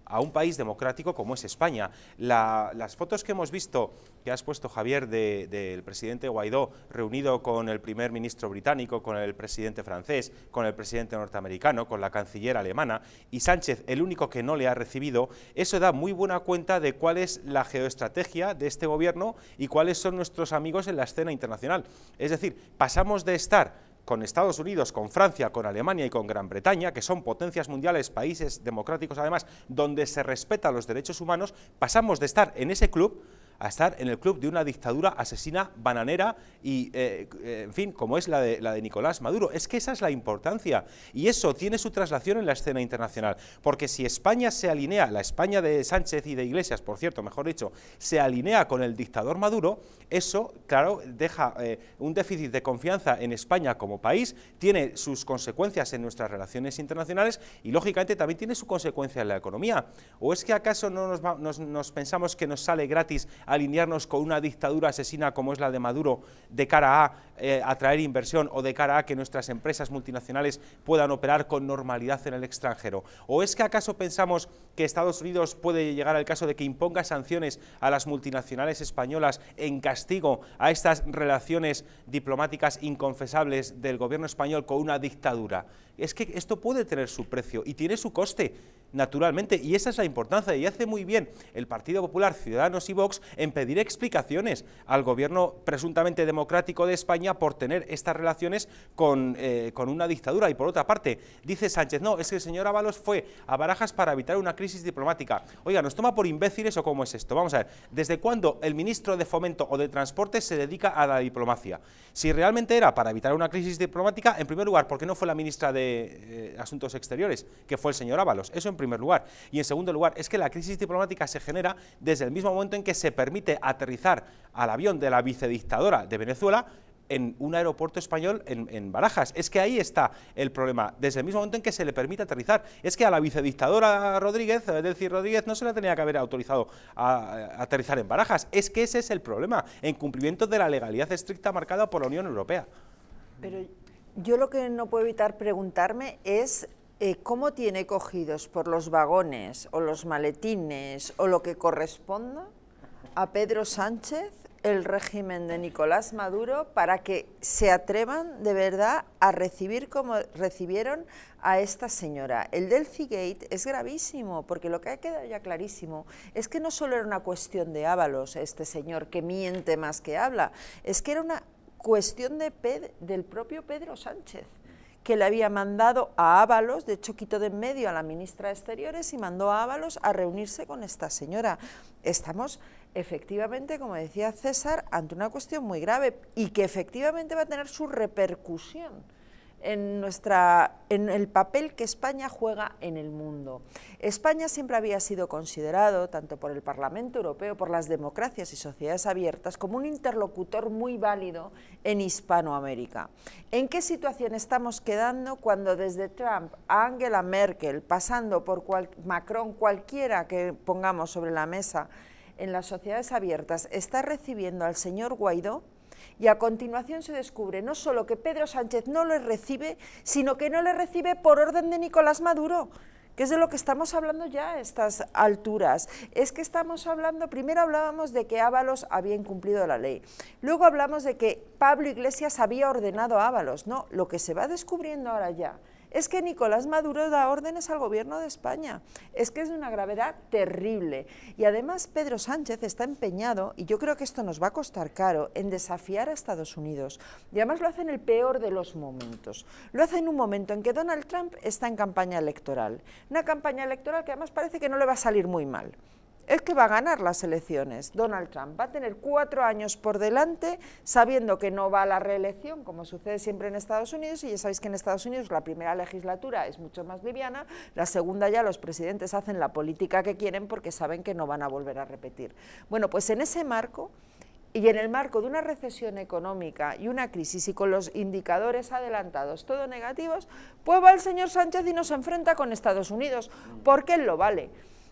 a un país democrático como es España. La, las fotos que hemos visto, que has puesto, Javier, del de, de presidente Guaidó reunido con el primer ministro británico, con el presidente francés, con el presidente norteamericano, con la canciller alemana, y Sánchez, el único que no le ha recibido, eso da muy buena cuenta de cuál es la geoestrategia de este gobierno y cuáles son nuestros amigos en la escena internacional. Es decir, pasamos de estar con Estados Unidos, con Francia, con Alemania y con Gran Bretaña, que son potencias mundiales, países democráticos además, donde se respetan los derechos humanos, pasamos de estar en ese club a estar en el club de una dictadura asesina, bananera y, eh, eh, en fin, como es la de, la de Nicolás Maduro. Es que esa es la importancia y eso tiene su traslación en la escena internacional, porque si España se alinea, la España de Sánchez y de Iglesias, por cierto, mejor dicho, se alinea con el dictador Maduro, eso, claro, deja eh, un déficit de confianza en España como país, tiene sus consecuencias en nuestras relaciones internacionales y, lógicamente, también tiene su consecuencia en la economía. ¿O es que acaso no nos, va, nos, nos pensamos que nos sale gratis alinearnos con una dictadura asesina como es la de Maduro de cara a eh, atraer inversión o de cara a que nuestras empresas multinacionales puedan operar con normalidad en el extranjero? ¿O es que acaso pensamos que Estados Unidos puede llegar al caso de que imponga sanciones a las multinacionales españolas en castigo a estas relaciones diplomáticas inconfesables del gobierno español con una dictadura? Es que esto puede tener su precio y tiene su coste, naturalmente, y esa es la importancia, y hace muy bien el Partido Popular, Ciudadanos y Vox en pedir explicaciones al gobierno presuntamente democrático de España por tener estas relaciones con, eh, con una dictadura. Y por otra parte, dice Sánchez, no, es que el señor Ábalos fue a Barajas para evitar una crisis diplomática. Oiga, ¿nos toma por imbéciles o cómo es esto? Vamos a ver, ¿desde cuándo el ministro de Fomento o de Transporte se dedica a la diplomacia? Si realmente era para evitar una crisis diplomática, en primer lugar, ¿por qué no fue la ministra de eh, Asuntos Exteriores, que fue el señor Ábalos? Eso en primer lugar. Y en segundo lugar, es que la crisis diplomática se genera desde el mismo momento en que se permite aterrizar al avión de la vicedictadora de Venezuela en un aeropuerto español en, en Barajas. Es que ahí está el problema, desde el mismo momento en que se le permite aterrizar. Es que a la vicedictadora Rodríguez, Delcy Rodríguez, no se le tenía que haber autorizado a, a aterrizar en Barajas. Es que ese es el problema, en cumplimiento de la legalidad estricta marcada por la Unión Europea. Pero yo lo que no puedo evitar preguntarme es eh, cómo tiene cogidos por los vagones o los maletines o lo que corresponda a Pedro Sánchez el régimen de Nicolás Maduro para que se atrevan de verdad a recibir como recibieron a esta señora. El Delcy Gate es gravísimo, porque lo que ha quedado ya clarísimo es que no solo era una cuestión de Ábalos, este señor que miente más que habla, es que era una cuestión de Ped- del propio Pedro Sánchez, que le había mandado a Ábalos, de hecho quitó de en medio a la ministra de Exteriores y mandó a Ábalos a reunirse con esta señora. Estamos efectivamente, como decía César, ante una cuestión muy grave y que efectivamente va a tener su repercusión en, nuestra, en el papel que España juega en el mundo. España siempre había sido considerado, tanto por el Parlamento Europeo, por las democracias y sociedades abiertas, como un interlocutor muy válido en Hispanoamérica. ¿En qué situación estamos quedando cuando desde Trump a Angela Merkel, pasando por cual, Macron, cualquiera que pongamos sobre la mesa en las sociedades abiertas, está recibiendo al señor Guaidó? Y a continuación se descubre no solo que Pedro Sánchez no le recibe, sino que no le recibe por orden de Nicolás Maduro, que es de lo que estamos hablando ya a estas alturas. Es que estamos hablando, primero hablábamos de que Ábalos había incumplido la ley, luego hablamos de que Pablo Iglesias había ordenado a Ábalos. No, lo que se va descubriendo ahora ya es que Nicolás Maduro da órdenes al gobierno de España. Es que es de una gravedad terrible. Y además Pedro Sánchez está empeñado, y yo creo que esto nos va a costar caro, en desafiar a Estados Unidos. Y además lo hace en el peor de los momentos. Lo hace en un momento en que Donald Trump está en campaña electoral. Una campaña electoral que además parece que no le va a salir muy mal. Es que va a ganar las elecciones. Donald Trump va a tener cuatro años por delante sabiendo que no va a la reelección, como sucede siempre en Estados Unidos, y ya sabéis que en Estados Unidos la primera legislatura es mucho más liviana, la segunda ya los presidentes hacen la política que quieren porque saben que no van a volver a repetir. Bueno, pues en ese marco y en el marco de una recesión económica y una crisis y con los indicadores adelantados todo negativos, pues va el señor Sánchez y nos enfrenta con Estados Unidos, porque él lo vale.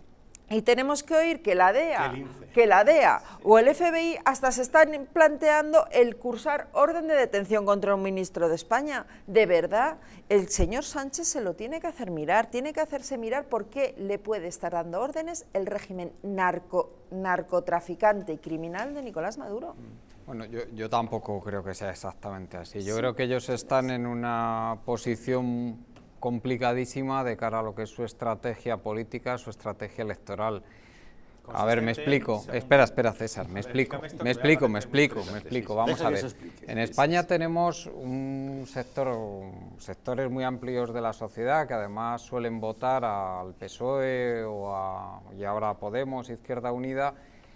Y tenemos que oír que la D E A, que la D E A o el F B I hasta se están planteando el cursar orden de detención contra un ministro de España. De verdad, el señor Sánchez se lo tiene que hacer mirar, tiene que hacerse mirar por qué le puede estar dando órdenes el régimen narco, narcotraficante y criminal de Nicolás Maduro. Bueno, yo, yo tampoco creo que sea exactamente así. Yo sí. creo que ellos están en una posición complicadísima de cara a lo que es su estrategia política, su estrategia electoral. A ver, me explico. Espera, espera, César, me explico. Me explico, me explico, me explico. Vamos a ver. En España tenemos un sector, sectores muy amplios de la sociedad que además suelen votar al P S O E o a, y ahora a Podemos, Izquierda Unida,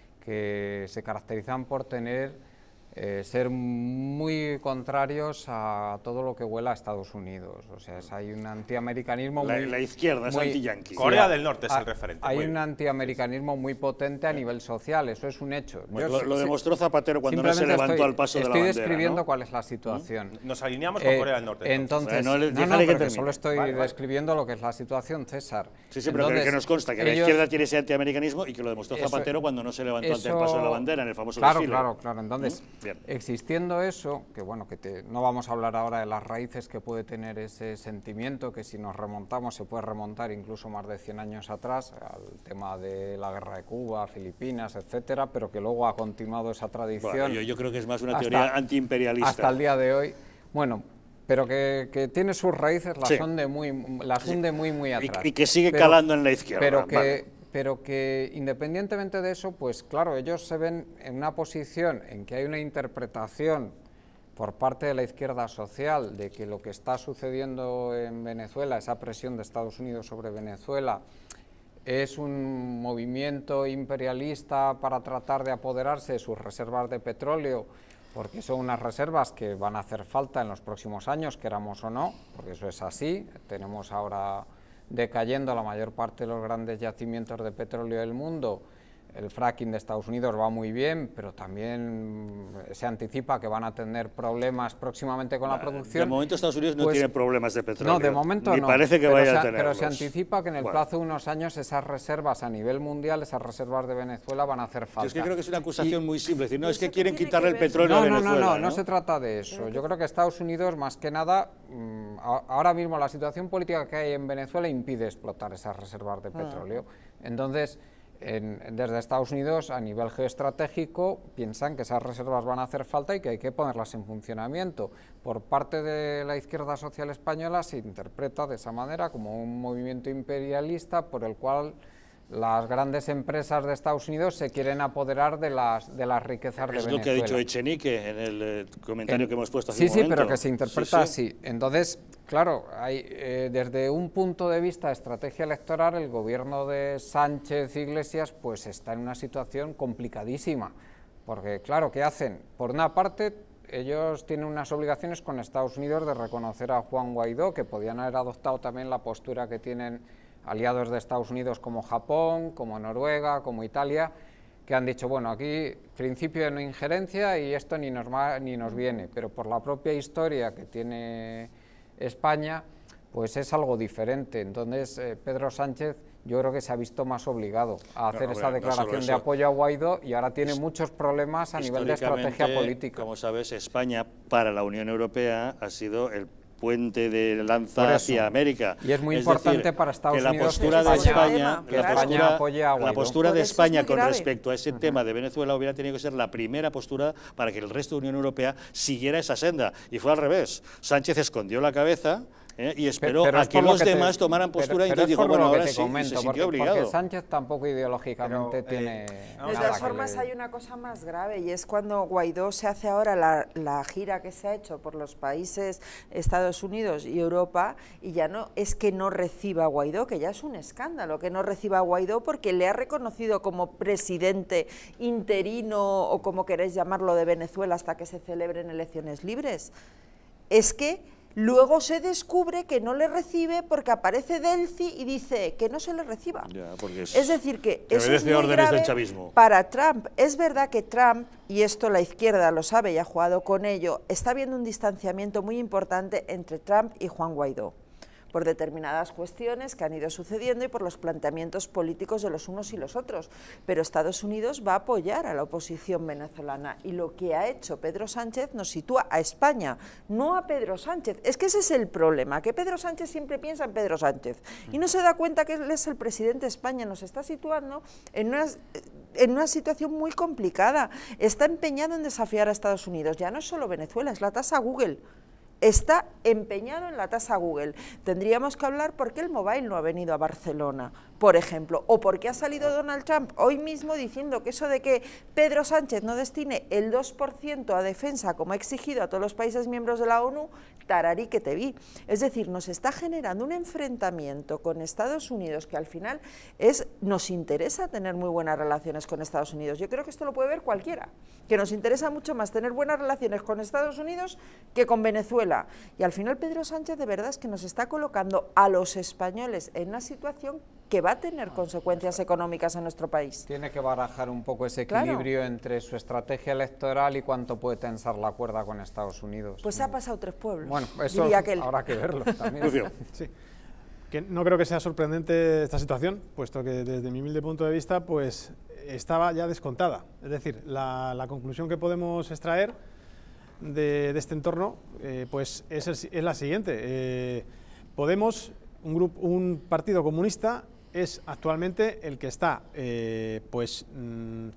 que se caracterizan por tener Eh, ser muy contrarios a todo lo que huela a Estados Unidos. O sea, es, hay un antiamericanismo la, muy... La izquierda es anti-yanqui. Corea sí, del Norte es a, el referente. Hay un antiamericanismo muy potente a nivel social, eso es un hecho. Pues lo, lo demostró Zapatero cuando no se levantó estoy, al paso de la bandera. bandera, Estoy describiendo ¿no? cuál es la situación. Nos alineamos con eh, Corea del Norte. Entonces, entonces no, no, no, no, que solo estoy vale, vale. describiendo lo que es la situación, César. Sí, sí, pero entonces, que, que nos consta que ellos, la izquierda tiene ese antiamericanismo y que lo demostró Zapatero eso, cuando no se levantó ante el paso de la bandera en el famoso claro, desfile. Claro, claro, entonces, ¿Mm? Bien. Existiendo eso, que bueno, que te, no vamos a hablar ahora de las raíces que puede tener ese sentimiento, que si nos remontamos se puede remontar incluso más de cien años atrás, al tema de la guerra de Cuba, Filipinas, etcétera, pero que luego ha continuado esa tradición. Bueno, yo, yo creo que es más una hasta, teoría antiimperialista. Hasta el día de hoy. Bueno, pero que, que tiene sus raíces, las, sí. hunde, muy, las hunde muy, muy atrás. Y, y que sigue pero, calando en la izquierda. Pero que, vale. pero que independientemente de eso, pues claro, ellos se ven en una posición en que hay una interpretación por parte de la izquierda social de que lo que está sucediendo en Venezuela, esa presión de Estados Unidos sobre Venezuela, es un movimiento imperialista para tratar de apoderarse de sus reservas de petróleo, porque son unas reservas que van a hacer falta en los próximos años, queramos o no, porque eso es así. Tenemos ahora decayendo la mayor parte de los grandes yacimientos de petróleo del mundo. El fracking de Estados Unidos va muy bien, pero también se anticipa que van a tener problemas próximamente con la producción. De momento Estados Unidos no pues, tiene problemas de petróleo. No, de momento Ni no. parece que pero vaya se, a tenerlos. Pero se anticipa que en el bueno. plazo de unos años esas reservas a nivel mundial, esas reservas de Venezuela van a hacer falta. Yo es que creo que es una acusación y, muy simple. Es decir, no, es que quieren quitarle el petróleo no, a Venezuela. No, no, no, no, no se trata de eso. Yo creo que Estados Unidos, más que nada, mmm, ahora mismo la situación política que hay en Venezuela impide explotar esas reservas de petróleo. Ah. Entonces, En, desde Estados Unidos, a nivel geoestratégico, piensan que esas reservas van a hacer falta y que hay que ponerlas en funcionamiento. Por parte de la izquierda social española se interpreta de esa manera como un movimiento imperialista por el cual las grandes empresas de Estados Unidos se quieren apoderar de las, de las riquezas de Venezuela. Es lo que ha dicho Echenique en el eh, comentario en, que hemos puesto hace sí, un momento. Sí, pero que se interpreta sí, sí. así. Entonces, claro, hay, eh, desde un punto de vista de estrategia electoral, el gobierno de Sánchez Iglesias pues está en una situación complicadísima, porque claro, ¿qué hacen? Por una parte, ellos tienen unas obligaciones con Estados Unidos de reconocer a Juan Guaidó, que podían haber adoptado también la postura que tienen aliados de Estados Unidos como Japón, como Noruega, como Italia, que han dicho, bueno, aquí principio de no injerencia y esto ni nos, va, ni nos viene, pero por la propia historia que tiene España, pues es algo diferente. Entonces, eh, Pedro Sánchez yo creo que se ha visto más obligado a hacer no, esa hombre, declaración no de apoyo a Guaidó y ahora tiene muchos problemas a nivel de estrategia política. Como sabes, España para la Unión Europea ha sido el puente de lanza hacia América. Y es muy es importante decir, para Estados que la Unidos postura de España, que la España postura, apoye a Guaidó. La postura de España con grave. respecto a ese uh-huh. tema de Venezuela hubiera tenido que ser la primera postura para que el resto de la Unión Europea siguiera esa senda. Y fue al revés. Sánchez escondió la cabeza ¿eh? y esperó pero, pero a que los que demás te, tomaran postura pero, y entonces dijo, bueno, ahora sí, comento, se sintió porque, obligado. Porque Sánchez tampoco ideológicamente pero, tiene... Eh, de todas formas le... hay una cosa más grave y es cuando Guaidó se hace ahora la, la gira que se ha hecho por los países Estados Unidos y Europa y ya no es que no reciba a Guaidó, que ya es un escándalo que no reciba a Guaidó porque le ha reconocido como presidente interino o como queréis llamarlo de Venezuela hasta que se celebren elecciones libres. Es que luego se descubre que no le recibe porque aparece Delcy y dice que no se le reciba. Ya, es, es decir, que, que eso es muy órdenes grave del chavismo. Para Trump. Es verdad que Trump, y esto la izquierda lo sabe y ha jugado con ello, está habiendo un distanciamiento muy importante entre Trump y Juan Guaidó. por determinadas cuestiones que han ido sucediendo y por los planteamientos políticos de los unos y los otros. Pero Estados Unidos va a apoyar a la oposición venezolana y lo que ha hecho Pedro Sánchez nos sitúa a España, no a Pedro Sánchez. Es que ese es el problema, que Pedro Sánchez siempre piensa en Pedro Sánchez y no se da cuenta que él es el presidente de España. Nos está situando en una, en una situación muy complicada. Está empeñado en desafiar a Estados Unidos. Ya no es solo Venezuela, es la tasa Google. Está empeñado en la tasa Google. Tendríamos que hablar por qué el Mobile no ha venido a Barcelona, por ejemplo, o por qué ha salido Donald Trump hoy mismo diciendo que eso de que Pedro Sánchez no destine el dos por ciento a defensa, como ha exigido a todos los países miembros de la ONU, tararí que te vi. Es decir, nos está generando un enfrentamiento con Estados Unidos que al final es, nos interesa tener muy buenas relaciones con Estados Unidos. Yo creo que esto lo puede ver cualquiera, que nos interesa mucho más tener buenas relaciones con Estados Unidos que con Venezuela. Y al final Pedro Sánchez de verdad es que nos está colocando a los españoles en una situación que va a tener consecuencias económicas en nuestro país. Tiene que barajar un poco ese equilibrio claro. entre su estrategia electoral y cuánto puede tensar la cuerda con Estados Unidos. Pues se ha pasado tres pueblos. Bueno, eso que él. habrá que verlo también. Sí. Que no creo que sea sorprendente esta situación, puesto que desde mi humilde punto de vista, pues estaba ya descontada. Es decir, la, la conclusión que podemos extraer de, de este entorno, eh, pues es, el, es la siguiente. Eh, Podemos, un, grupo, un partido comunista, es actualmente el que está eh, pues, mm,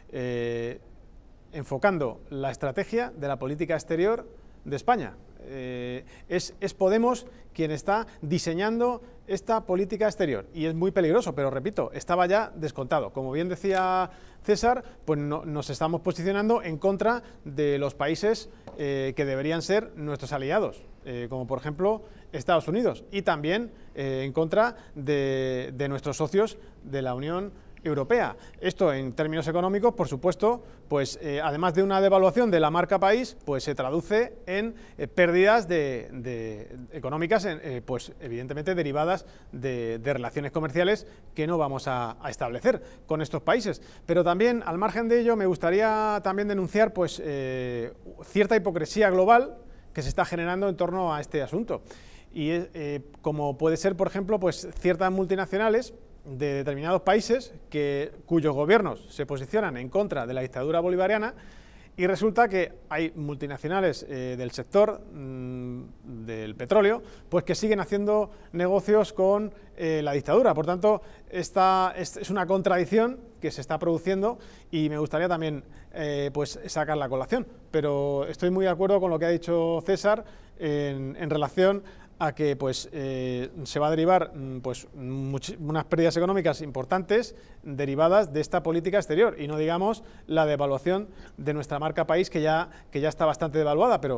eh, enfocando la estrategia de la política exterior de España. Eh, es, es Podemos quien está diseñando esta política exterior y es muy peligroso, pero repito, estaba ya descontado. Como bien decía César, pues no, nos estamos posicionando en contra de los países eh, que deberían ser nuestros aliados, eh, como por ejemplo Estados Unidos, y también eh, en contra de, de nuestros socios de la Unión Europea. Esto en términos económicos, por supuesto, pues eh, además de una devaluación de la marca país, pues se traduce en eh, pérdidas de, de, económicas, en, eh, pues evidentemente derivadas de, de relaciones comerciales que no vamos a, a establecer con estos países. Pero también, al margen de ello, me gustaría también denunciar pues eh, cierta hipocresía global que se está generando en torno a este asunto. Y eh, como puede ser, por ejemplo, pues ciertas multinacionales de determinados países que, cuyos gobiernos se posicionan en contra de la dictadura bolivariana, y resulta que hay multinacionales eh, del sector mmm, del petróleo pues que siguen haciendo negocios con eh, la dictadura. Por tanto, esta es, es una contradicción que se está produciendo y me gustaría también eh, pues sacar la colación. Pero estoy muy de acuerdo con lo que ha dicho César en, en relación a que pues, eh, se va a derivar pues, unas pérdidas económicas importantes derivadas de esta política exterior, y no digamos la devaluación de nuestra marca país, que ya, que ya está bastante devaluada, pero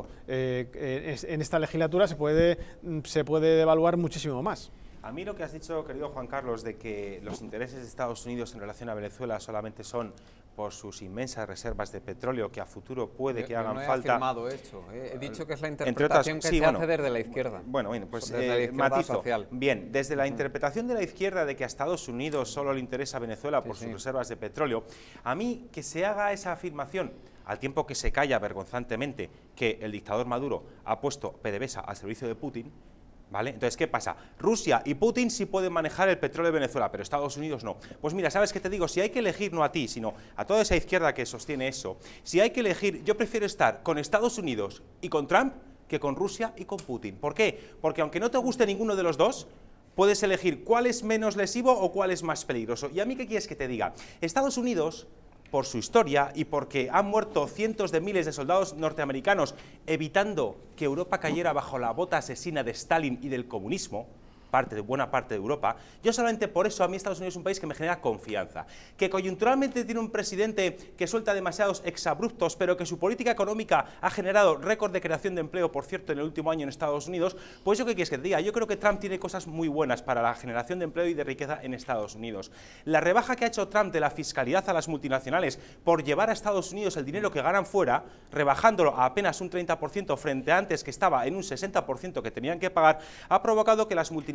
eh, en esta legislatura se puede, se puede devaluar muchísimo más. A mí lo que has dicho, querido Juan Carlos, de que los intereses de Estados Unidos en relación a Venezuela solamente son por sus inmensas reservas de petróleo que a futuro puede yo, que yo hagan no he falta. Afirmado eso, ¿eh? He dicho que es la interpretación otras, que sí, se bueno, hace desde la izquierda. Bueno, bueno pues desde eh, la izquierda matizo. social. Bien, desde la interpretación de la izquierda de que a Estados Unidos solo le interesa Venezuela por sí, sus sí. reservas de petróleo, a mí que se haga esa afirmación al tiempo que se calla vergonzantemente que el dictador Maduro ha puesto PDVSA al servicio de Putin, ¿vale? Entonces, ¿qué pasa? Rusia y Putin sí pueden manejar el petróleo de Venezuela, pero Estados Unidos no. Pues mira, ¿sabes qué te digo? Si hay que elegir, no a ti, sino a toda esa izquierda que sostiene eso, si hay que elegir, yo prefiero estar con Estados Unidos y con Trump que con Rusia y con Putin. ¿Por qué? Porque aunque no te guste ninguno de los dos, puedes elegir cuál es menos lesivo o cuál es más peligroso. ¿Y a mí qué quieres que te diga? Estados Unidos, por su historia y porque han muerto cientos de miles de soldados norteamericanos evitando que Europa cayera bajo la bota asesina de Stalin y del comunismo, parte de buena parte de Europa, yo solamente por eso a mí Estados Unidos es un país que me genera confianza. Que coyunturalmente tiene un presidente que suelta demasiados exabruptos, pero que su política económica ha generado récord de creación de empleo, por cierto, en el último año en Estados Unidos, pues yo qué quieres que te diga, yo creo que Trump tiene cosas muy buenas para la generación de empleo y de riqueza en Estados Unidos. La rebaja que ha hecho Trump de la fiscalidad a las multinacionales por llevar a Estados Unidos el dinero que ganan fuera, rebajándolo a apenas un treinta por ciento frente a antes que estaba en un sesenta por ciento que tenían que pagar, ha provocado que las multinacionales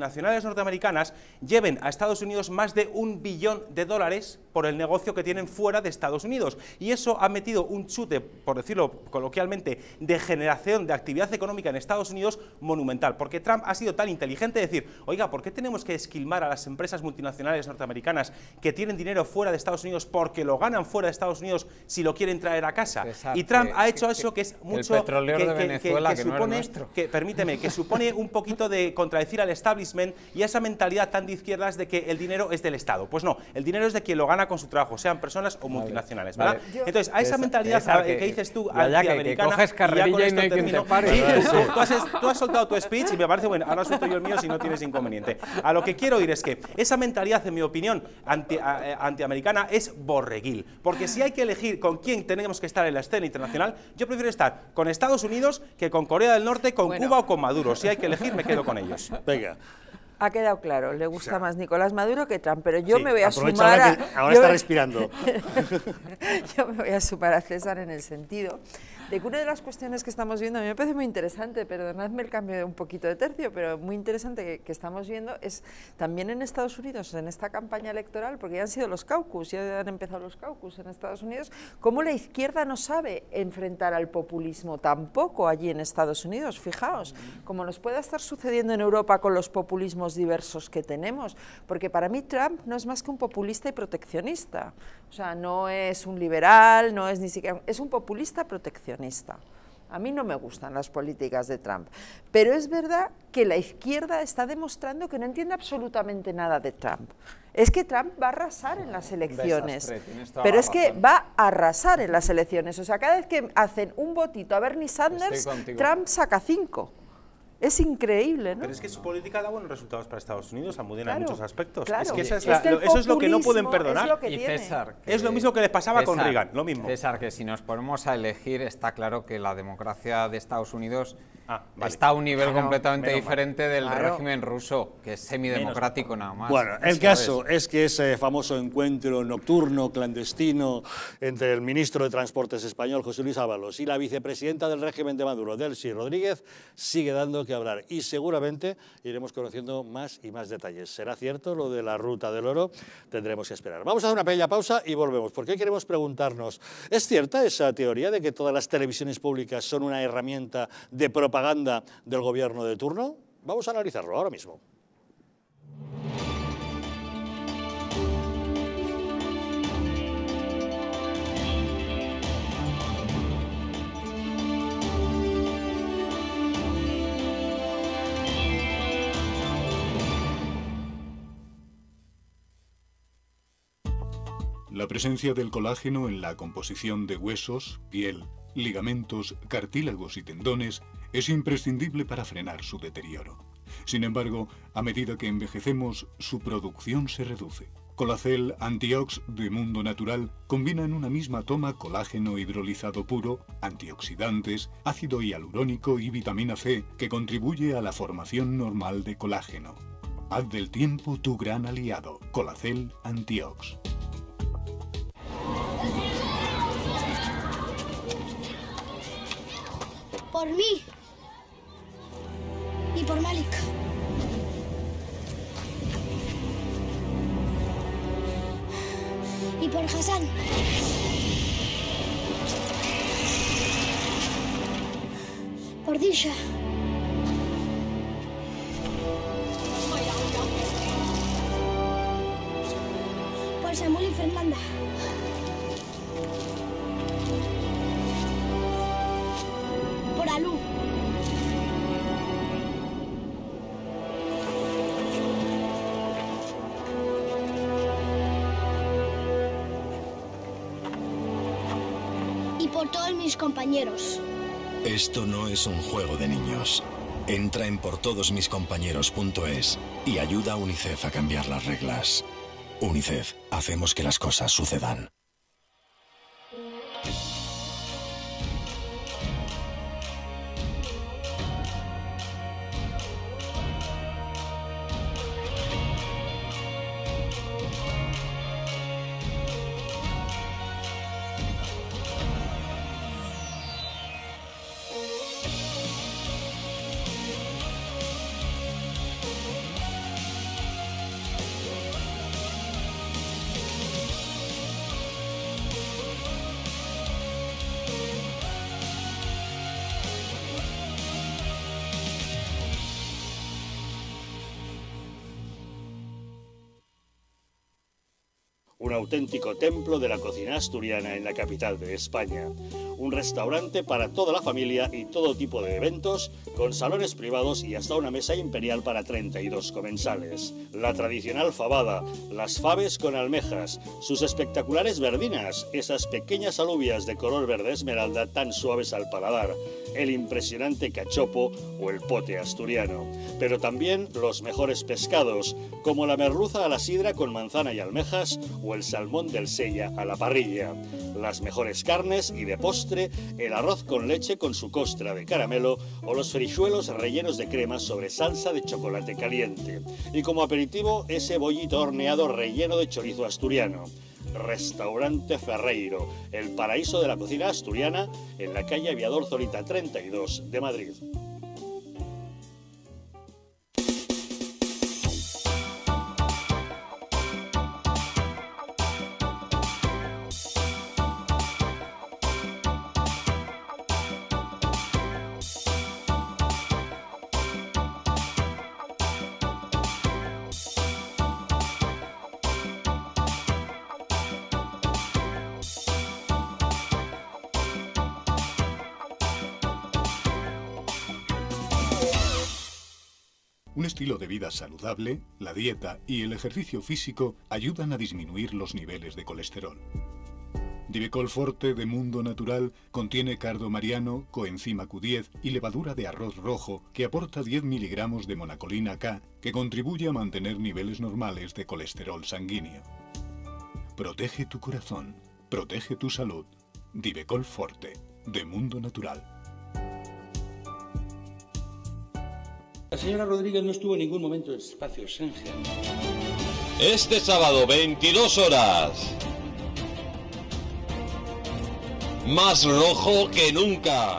multinacionales norteamericanas lleven a Estados Unidos más de un billón de dólares por el negocio que tienen fuera de Estados Unidos. Y eso ha metido un chute, por decirlo coloquialmente, de generación de actividad económica en Estados Unidos monumental, porque Trump ha sido tan inteligente de decir, oiga, ¿por qué tenemos que esquilmar a las empresas multinacionales norteamericanas que tienen dinero fuera de Estados Unidos porque lo ganan fuera de Estados Unidos si lo quieren traer a casa? Exacto. Y Trump que, ha hecho que, eso que es mucho... El petrolero que, de que, Venezuela, que, que, que supone, no es nuestro. Que, permíteme, que supone un poquito de contradecir al establishment y a esa mentalidad tan de izquierdas de que el dinero es del Estado. Pues no, el dinero es de quien lo gana con su trabajo, sean personas o multinacionales, ¿verdad? Vale. Entonces, a esa, esa mentalidad esa que, que dices tú, antiamericana... Que coges carrerilla y, y no hay quien te pare. Sí, tú, has, tú has soltado tu speech y me parece bueno, ahora suelto yo el mío si no tienes inconveniente. A lo que quiero ir es que esa mentalidad, en mi opinión, anti, a, antiamericana es borreguil, porque si hay que elegir con quién tenemos que estar en la escena internacional, yo prefiero estar con Estados Unidos que con Corea del Norte, con bueno. Cuba o con Maduro. Si hay que elegir, me quedo con ellos. Venga. Ha quedado claro, le gusta o sea, más Nicolás Maduro que Trump, pero yo sí, me voy a sumar ahora a... Que ahora está me, respirando. Yo me voy a sumar a César en el sentido de que una de las cuestiones que estamos viendo, a mí me parece muy interesante, perdonadme el cambio de un poquito de tercio, pero muy interesante que, que estamos viendo es también en Estados Unidos, en esta campaña electoral, porque ya han sido los caucus, ya han empezado los caucus en Estados Unidos, cómo la izquierda no sabe enfrentar al populismo tampoco allí en Estados Unidos, fijaos, como nos puede estar sucediendo en Europa con los populismos diversos que tenemos, porque para mí Trump no es más que un populista y proteccionista, o sea, no es un liberal, no es ni siquiera, es un populista proteccionista. A mí no me gustan las políticas de Trump, pero es verdad que la izquierda está demostrando que no entiende absolutamente nada de Trump. Es que Trump va a arrasar en las elecciones, Desastre, pero es que va a arrasar en las elecciones, o sea, cada vez que hacen un votito a Bernie Sanders, Trump saca cinco. Es increíble, ¿no? Pero es que su política da buenos resultados para Estados Unidos, Almudena, claro, en muchos aspectos. Claro. Es que, esa es es la, que lo, eso es lo que no pueden perdonar. Es lo que y tiene. César, que, es lo mismo que les pasaba César, con Reagan, lo mismo. César, que si nos ponemos a elegir, está claro que la democracia de Estados Unidos ah, vale. está a un nivel claro, completamente diferente del claro. régimen ruso, que es semidemocrático nada más. Bueno, el caso es. es que ese famoso encuentro nocturno, clandestino, entre el ministro de Transportes español, José Luis Ábalos, y la vicepresidenta del régimen de Maduro, Delcy Rodríguez, sigue dando que hablar y seguro Seguramente iremos conociendo más y más detalles. ¿Será cierto lo de la ruta del oro? Tendremos que esperar. Vamos a hacer una pequeña pausa y volvemos, porque hoy queremos preguntarnos, ¿es cierta esa teoría de que todas las televisiones públicas son una herramienta de propaganda del gobierno de turno? Vamos a analizarlo ahora mismo. La presencia del colágeno en la composición de huesos, piel, ligamentos, cartílagos y tendones es imprescindible para frenar su deterioro. Sin embargo, a medida que envejecemos, su producción se reduce. Colacel Antiox de Mundo Natural combina en una misma toma colágeno hidrolizado puro, antioxidantes, ácido hialurónico y vitamina C que contribuye a la formación normal de colágeno. Haz del tiempo tu gran aliado. Colacel Antiox. Por mí y por Malik. Y por Hassan. Por Disha. Por Samuel y Fernanda. Por Alú. Y por todos mis compañeros. Esto no es un juego de niños. Entra en por todos mis compañeros punto es y ayuda a UNICEF a cambiar las reglas. UNICEF, hacemos que las cosas sucedan. un auténtico templo de la cocina asturiana en la capital de España. Un restaurante para toda la familia y todo tipo de eventos, con salones privados y hasta una mesa imperial para treinta y dos comensales. La tradicional fabada, las faves con almejas, sus espectaculares verdinas, esas pequeñas alubias de color verde esmeralda tan suaves al paladar, el impresionante cachopo o el pote asturiano. Pero también los mejores pescados, como la merluza a la sidra con manzana y almejas o el salmón del Sella a la parrilla. Las mejores carnes y de postre, el arroz con leche con su costra de caramelo o los frijuelos rellenos de crema sobre salsa de chocolate caliente. Y como aperitivo, ese bollito horneado relleno de chorizo asturiano. Restaurante Ferreiro, el paraíso de la cocina asturiana, en la calle Aviador Zorita treinta y dos de Madrid. Un estilo de vida saludable, la dieta y el ejercicio físico ayudan a disminuir los niveles de colesterol. Divecol Forte de Mundo Natural contiene cardo mariano, coenzima Q diez y levadura de arroz rojo que aporta diez miligramos de monacolina K que contribuye a mantener niveles normales de colesterol sanguíneo. Protege tu corazón, protege tu salud. Divecol Forte de Mundo Natural. La señora Rodríguez no estuvo en ningún momento en espacio Schengen. Este sábado, veintidós horas. Más rojo que nunca.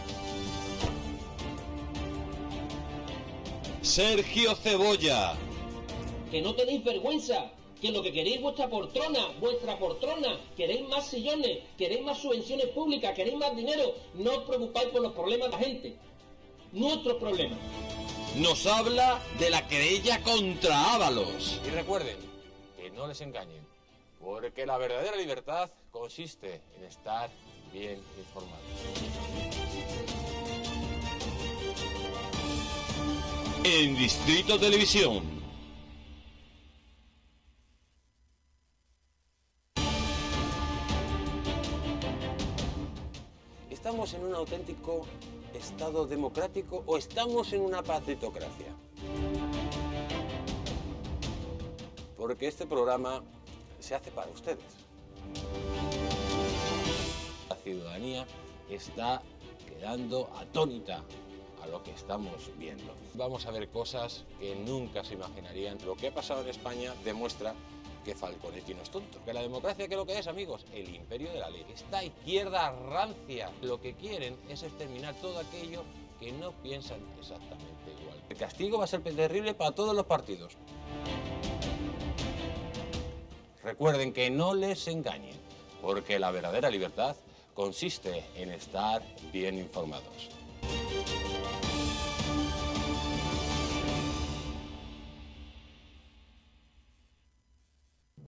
Sergio Cebolla. Que no tenéis vergüenza, que lo que queréis vuestra poltrona, vuestra poltrona, queréis más sillones, queréis más subvenciones públicas, queréis más dinero, no os preocupáis por los problemas de la gente. Nuestros problemas. Nos habla de la querella contra Ábalos. Y recuerden, que no les engañen, porque la verdadera libertad consiste en estar bien informados. En Distrito Televisión. ¿Estamos en un auténtico Estado democrático o estamos en una partitocracia? Porque este programa se hace para ustedes. La ciudadanía está quedando atónita a lo que estamos viendo. Vamos a ver cosas que nunca se imaginarían. Lo que ha pasado en España demuestra que Falconetti no es tonto. Que la democracia, ¿qué es lo que es, amigos? El imperio de la ley. Esta izquierda rancia lo que quieren es exterminar todo aquello que no piensan exactamente igual. El castigo va a ser terrible para todos los partidos. Recuerden que no les engañen, porque la verdadera libertad consiste en estar bien informados.